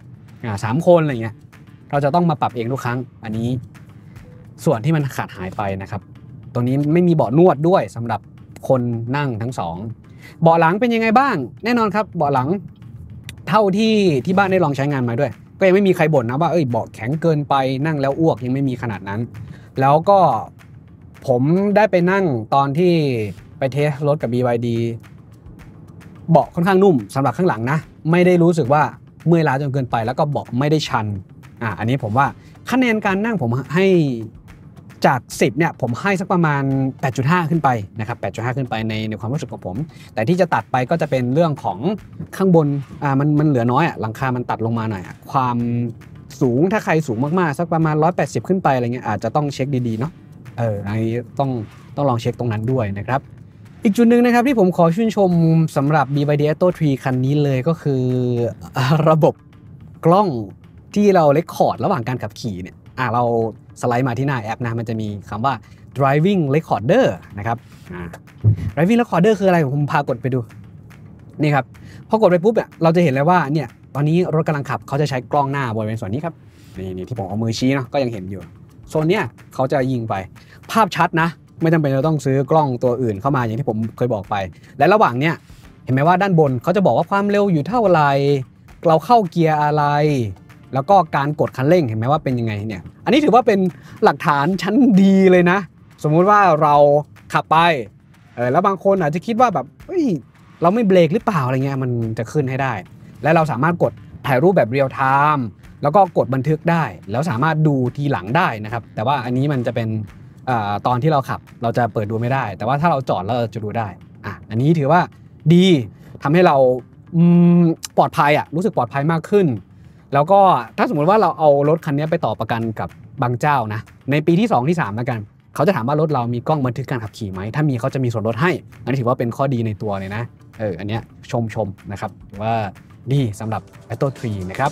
3 คนอะไรเงี้ยเราจะต้องมาปรับเองทุกครั้งอันนี้ส่วนที่มันขาดหายไปนะครับตัวนี้ไม่มีเบาะนวดด้วยสำหรับคนนั่งทั้ง2เบาะหลังเป็นยังไงบ้างแน่นอนครับเบาะหลังเท่าที่บ้านได้ลองใช้งานมาด้วยก็ยังไม่มีใครบ่นนะว่าเบาะแข็งเกินไปนั่งแล้วอ้วกยังไม่มีขนาดนั้นแล้วก็ผมได้ไปนั่งตอนที่ไปเทสรถกับ BYD เบาะค่อนข้างนุ่มสำหรับข้างหลังนะไม่ได้รู้สึกว่าเมื่อยล้าจนเกินไปแล้วก็เบาะไม่ได้ชันอันนี้ผมว่าคะแนนการนั่งผมให้จาก10เนี่ยผมให้สักประมาณ 8.5 ขึ้นไปนะครับ 8.5 ขึ้นไปในความรู้สึกของผมแต่ที่จะตัดไปก็จะเป็นเรื่องของข้างบนมันเหลือน้อยหลังคามันตัดลงมาหน่อยความสูงถ้าใครสูงมากๆสักประมาณ180ขึ้นไปอะไรเงี้ยอาจจะต้องเช็คดีๆเนาะอันนี้ต้องลองเช็คตรงนั้นด้วยนะครับอีกจุดหนึ่งนะครับที่ผมขอชื่นชมสำหรับ BYD Atto 3 คันนี้เลยก็คือระบบกล้องที่เราเรคคอร์ดระหว่างการขับขี่เนี่ยเราสไลด์มาที่หน้าแอปนะมันจะมีคำว่า driving recorder นะครับdriving recorder คืออะไรผมพากดไปดูนี่ครับพอกดไปปุ๊บเนี่ยเราจะเห็นเลยว่าเนี่ยตอนนี้รถกำลังขับเขาจะใช้กล้องหน้าบริเวณส่วนนี้ครับนี่ที่ผมเอามือชี้เนาะก็ยังเห็นอยู่โซนเนี้ยเขาจะยิงไปภาพชัดนะไม่จำเป็นจะต้องซื้อกล้องตัวอื่นเข้ามาอย่างที่ผมเคยบอกไปและระหว่างเนี้ยเห็นไหมว่าด้านบนเขาจะบอกว่าความเร็วอยู่เท่าไหร่เราเข้าเกียร์อะไรแล้วก็การกดคันเร่งเห็นไหมว่าเป็นยังไงเนี่ยอันนี้ถือว่าเป็นหลักฐานชั้นดีเลยนะสมมุติว่าเราขับไปแล้วบางคนอาจจะคิดว่าแบบเราไม่เบรกหรือเปล่าอะไรเงี้ยมันจะขึ้นให้ได้และเราสามารถกดถ่ายรูปแบบเรียลไทม์แล้วก็กดบันทึกได้แล้วสามารถดูทีหลังได้นะครับแต่ว่าอันนี้มันจะเป็นตอนที่เราขับเราจะเปิดดูไม่ได้แต่ว่าถ้าเราจอดแล้วเราจะดูได้อันนี้ถือว่าดีทำให้เราปลอดภัยรู้สึกปลอดภัยมากขึ้นแล้วก็ถ้าสมมติว่าเราเอารถคันนี้ไปต่อประกันกับบางเจ้านะในปีที่2ที่3แล้วกันเขาจะถามว่ารถเรามีกล้องบันทึกการขับขี่ไหมถ้ามีเขาจะมีส่วนลดให้อันนี้ถือว่าเป็นข้อดีในตัวเลยนะอันนี้ชมนะครับถือว่าดีสำหรับ Atto 3 นะครับ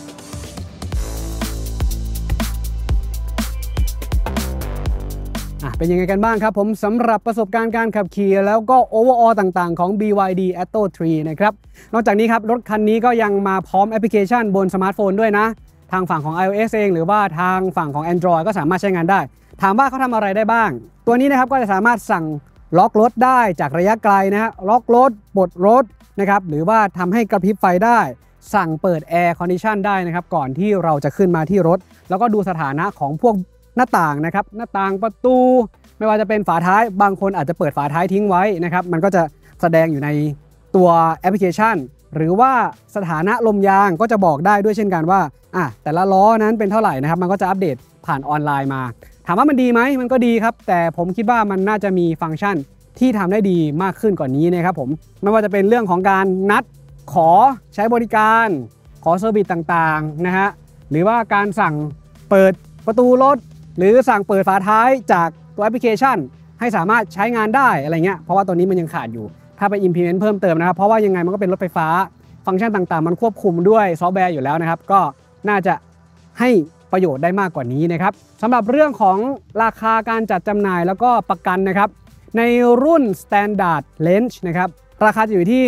เป็นยังไงกันบ้างครับผมสำหรับประสบการณ์การขับขี่แล้วก็ overall ต่างๆของ BYD Atto 3 นะครับนอกจากนี้ครับรถคันนี้ก็ยังมาพร้อมแอปพลิเคชันบนสมาร์ทโฟนด้วยนะทางฝั่งของ iOS เองหรือว่าทางฝั่งของ Android ก็สามารถใช้งานได้ถามว่าเขาทำอะไรได้บ้างตัวนี้นะครับก็จะสามารถสั่งล็อกรถได้จากระยะไกลนะฮะล็อกรถปลดรถนะครับหรือว่าทำให้กระพริบไฟได้สั่งเปิดแอร์คอนดิชันได้นะครับก่อนที่เราจะขึ้นมาที่รถแล้วก็ดูสถานะของพวกหน้าต่างนะครับหน้าต่างประตูไม่ว่าจะเป็นฝาท้ายบางคนอาจจะเปิดฝาท้ายทิ้งไว้นะครับมันก็จะแสดงอยู่ในตัวแอปพลิเคชันหรือว่าสถานะลมยางก็จะบอกได้ด้วยเช่นกันว่าแต่ละล้อนั้นเป็นเท่าไหร่นะครับมันก็จะอัปเดตผ่านออนไลน์มาถามว่ามันดีไหมมันก็ดีครับแต่ผมคิดว่ามันน่าจะมีฟังก์ชันที่ทำได้ดีมากขึ้นกว่านี้นะครับผมไม่ว่าจะเป็นเรื่องของการนัดขอใช้บริการขอเซอร์วิสต่างๆนะฮะหรือว่าการสั่งเปิดประตูรถหรือสั่งเปิดฝาท้ายจากตัวแอปพลิเคชันให้สามารถใช้งานได้อะไรเงี้ยเพราะว่าตัวนี้มันยังขาดอยู่ถ้าไป implement เพิ่มเติมนะครับเพราะว่ายังไงมันก็เป็นรถไฟฟ้าฟังก์ชันต่างๆมันควบคุมด้วยซอฟต์แวร์อยู่แล้วนะครับก็น่าจะให้ประโยชน์ได้มากกว่านี้นะครับสำหรับเรื่องของราคาการจัดจำหน่ายแล้วก็ประกันนะครับในรุ่น Standard Range นะครับราคาจะอยู่ที่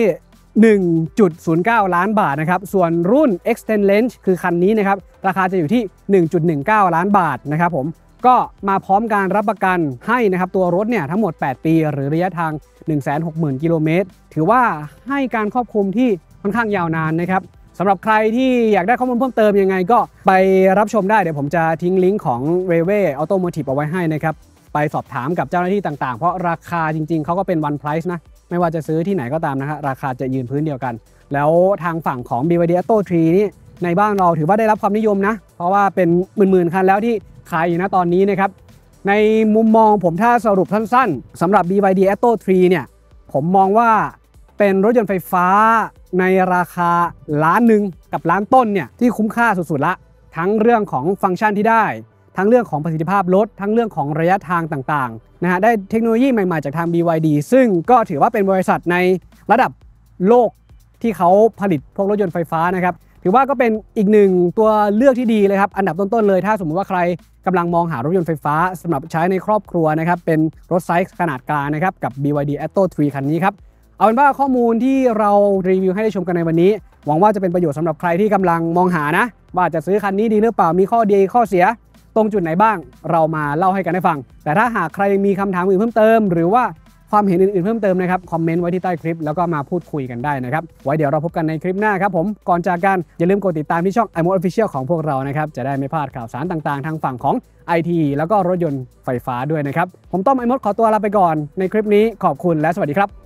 1.09 ล้านบาทนะครับส่วนรุ่น Extend Range คือคันนี้นะครับราคาจะอยู่ที่ 1.19 ล้านบาทนะครับผมก็มาพร้อมการรับประกันให้นะครับตัวรถเนี่ยทั้งหมด8ปีหรือระยะทาง 160,000 กิโลเมตรถือว่าให้การครอบคลุมที่ค่อนข้างยาวนานนะครับสำหรับใครที่อยากได้ข้อมูลเพิ่มเติมยังไงก็ไปรับชมได้เดี๋ยวผมจะทิ้งลิงก์ของ Railway Automotive เอาไว้ให้นะครับไปสอบถามกับเจ้าหน้าที่ต่างๆเพราะราคาจริงๆเขาก็เป็น one price นะไม่ว่าจะซื้อที่ไหนก็ตามนะครับราคาจะยืนพื้นเดียวกันแล้วทางฝั่งของ BYD Atto 3 นี่ในบ้านเราถือว่าได้รับความนิยมนะเพราะว่าเป็นหมื่นๆคันแล้วที่ขายอยู่นะตอนนี้นะครับในมุมมองผมถ้าสรุปสั้นๆสำหรับ BYD Atto 3 เนี่ยผมมองว่าเป็นรถยนต์ไฟฟ้าในราคา1,000,000กับ1,000,000 ต้นเนี่ยที่คุ้มค่าสุดๆละทั้งเรื่องของฟังก์ชันที่ได้ทั้งเรื่องของประสิทธิภาพรถทั้งเรื่องของระยะทางต่างๆนะฮะได้เทคโนโลยีใหม่ๆจากทาง BYD ซึ่งก็ถือว่าเป็นบริษัทในระดับโลกที่เขาผลิตพวกรถยนต์ไฟฟ้านะครับถือว่าก็เป็นอีกหนึ่งตัวเลือกที่ดีเลยครับอันดับต้นๆเลยถ้าสมมติว่าใครกำลังมองหารถยนต์ไฟฟ้าสำหรับใช้ในครอบครัวนะครับเป็นรถไซส์ขนาดกลางนะครับกับ BYD Atto 3 คันนี้ครับเอาเป็นว่าข้อมูลที่เรารีวิวให้ได้ชมกันในวันนี้หวังว่าจะเป็นประโยชน์สำหรับใครที่กำลังมองหานะว่าจะซื้อคันนี้ดีหรือเปล่ามีข้อดีข้อเสียตรงจุดไหนบ้างเรามาเล่าให้กันได้ฟังแต่ถ้าหากใครมีคำถามอื่นเพิ่มเติมหรือว่าความเห็นอื่นๆเพิ่มเติมนะครับคอมเมนต์ไว้ที่ใต้คลิปแล้วก็มาพูดคุยกันได้นะครับไว้เดี๋ยวเราพบกันในคลิปหน้าครับผมก่อนจากกันอย่าลืมกดติดตามที่ช่อง iMode Official ของพวกเรานะครับจะได้ไม่พลาดข่าวสารต่างๆทางฝั่งของ IT แล้วก็รถยนต์ไฟฟ้าด้วยนะครับผมต้อม iMode ขอตัวลาไปก่อนในคลิปนี้ขอบคุณและสวัสดีครับ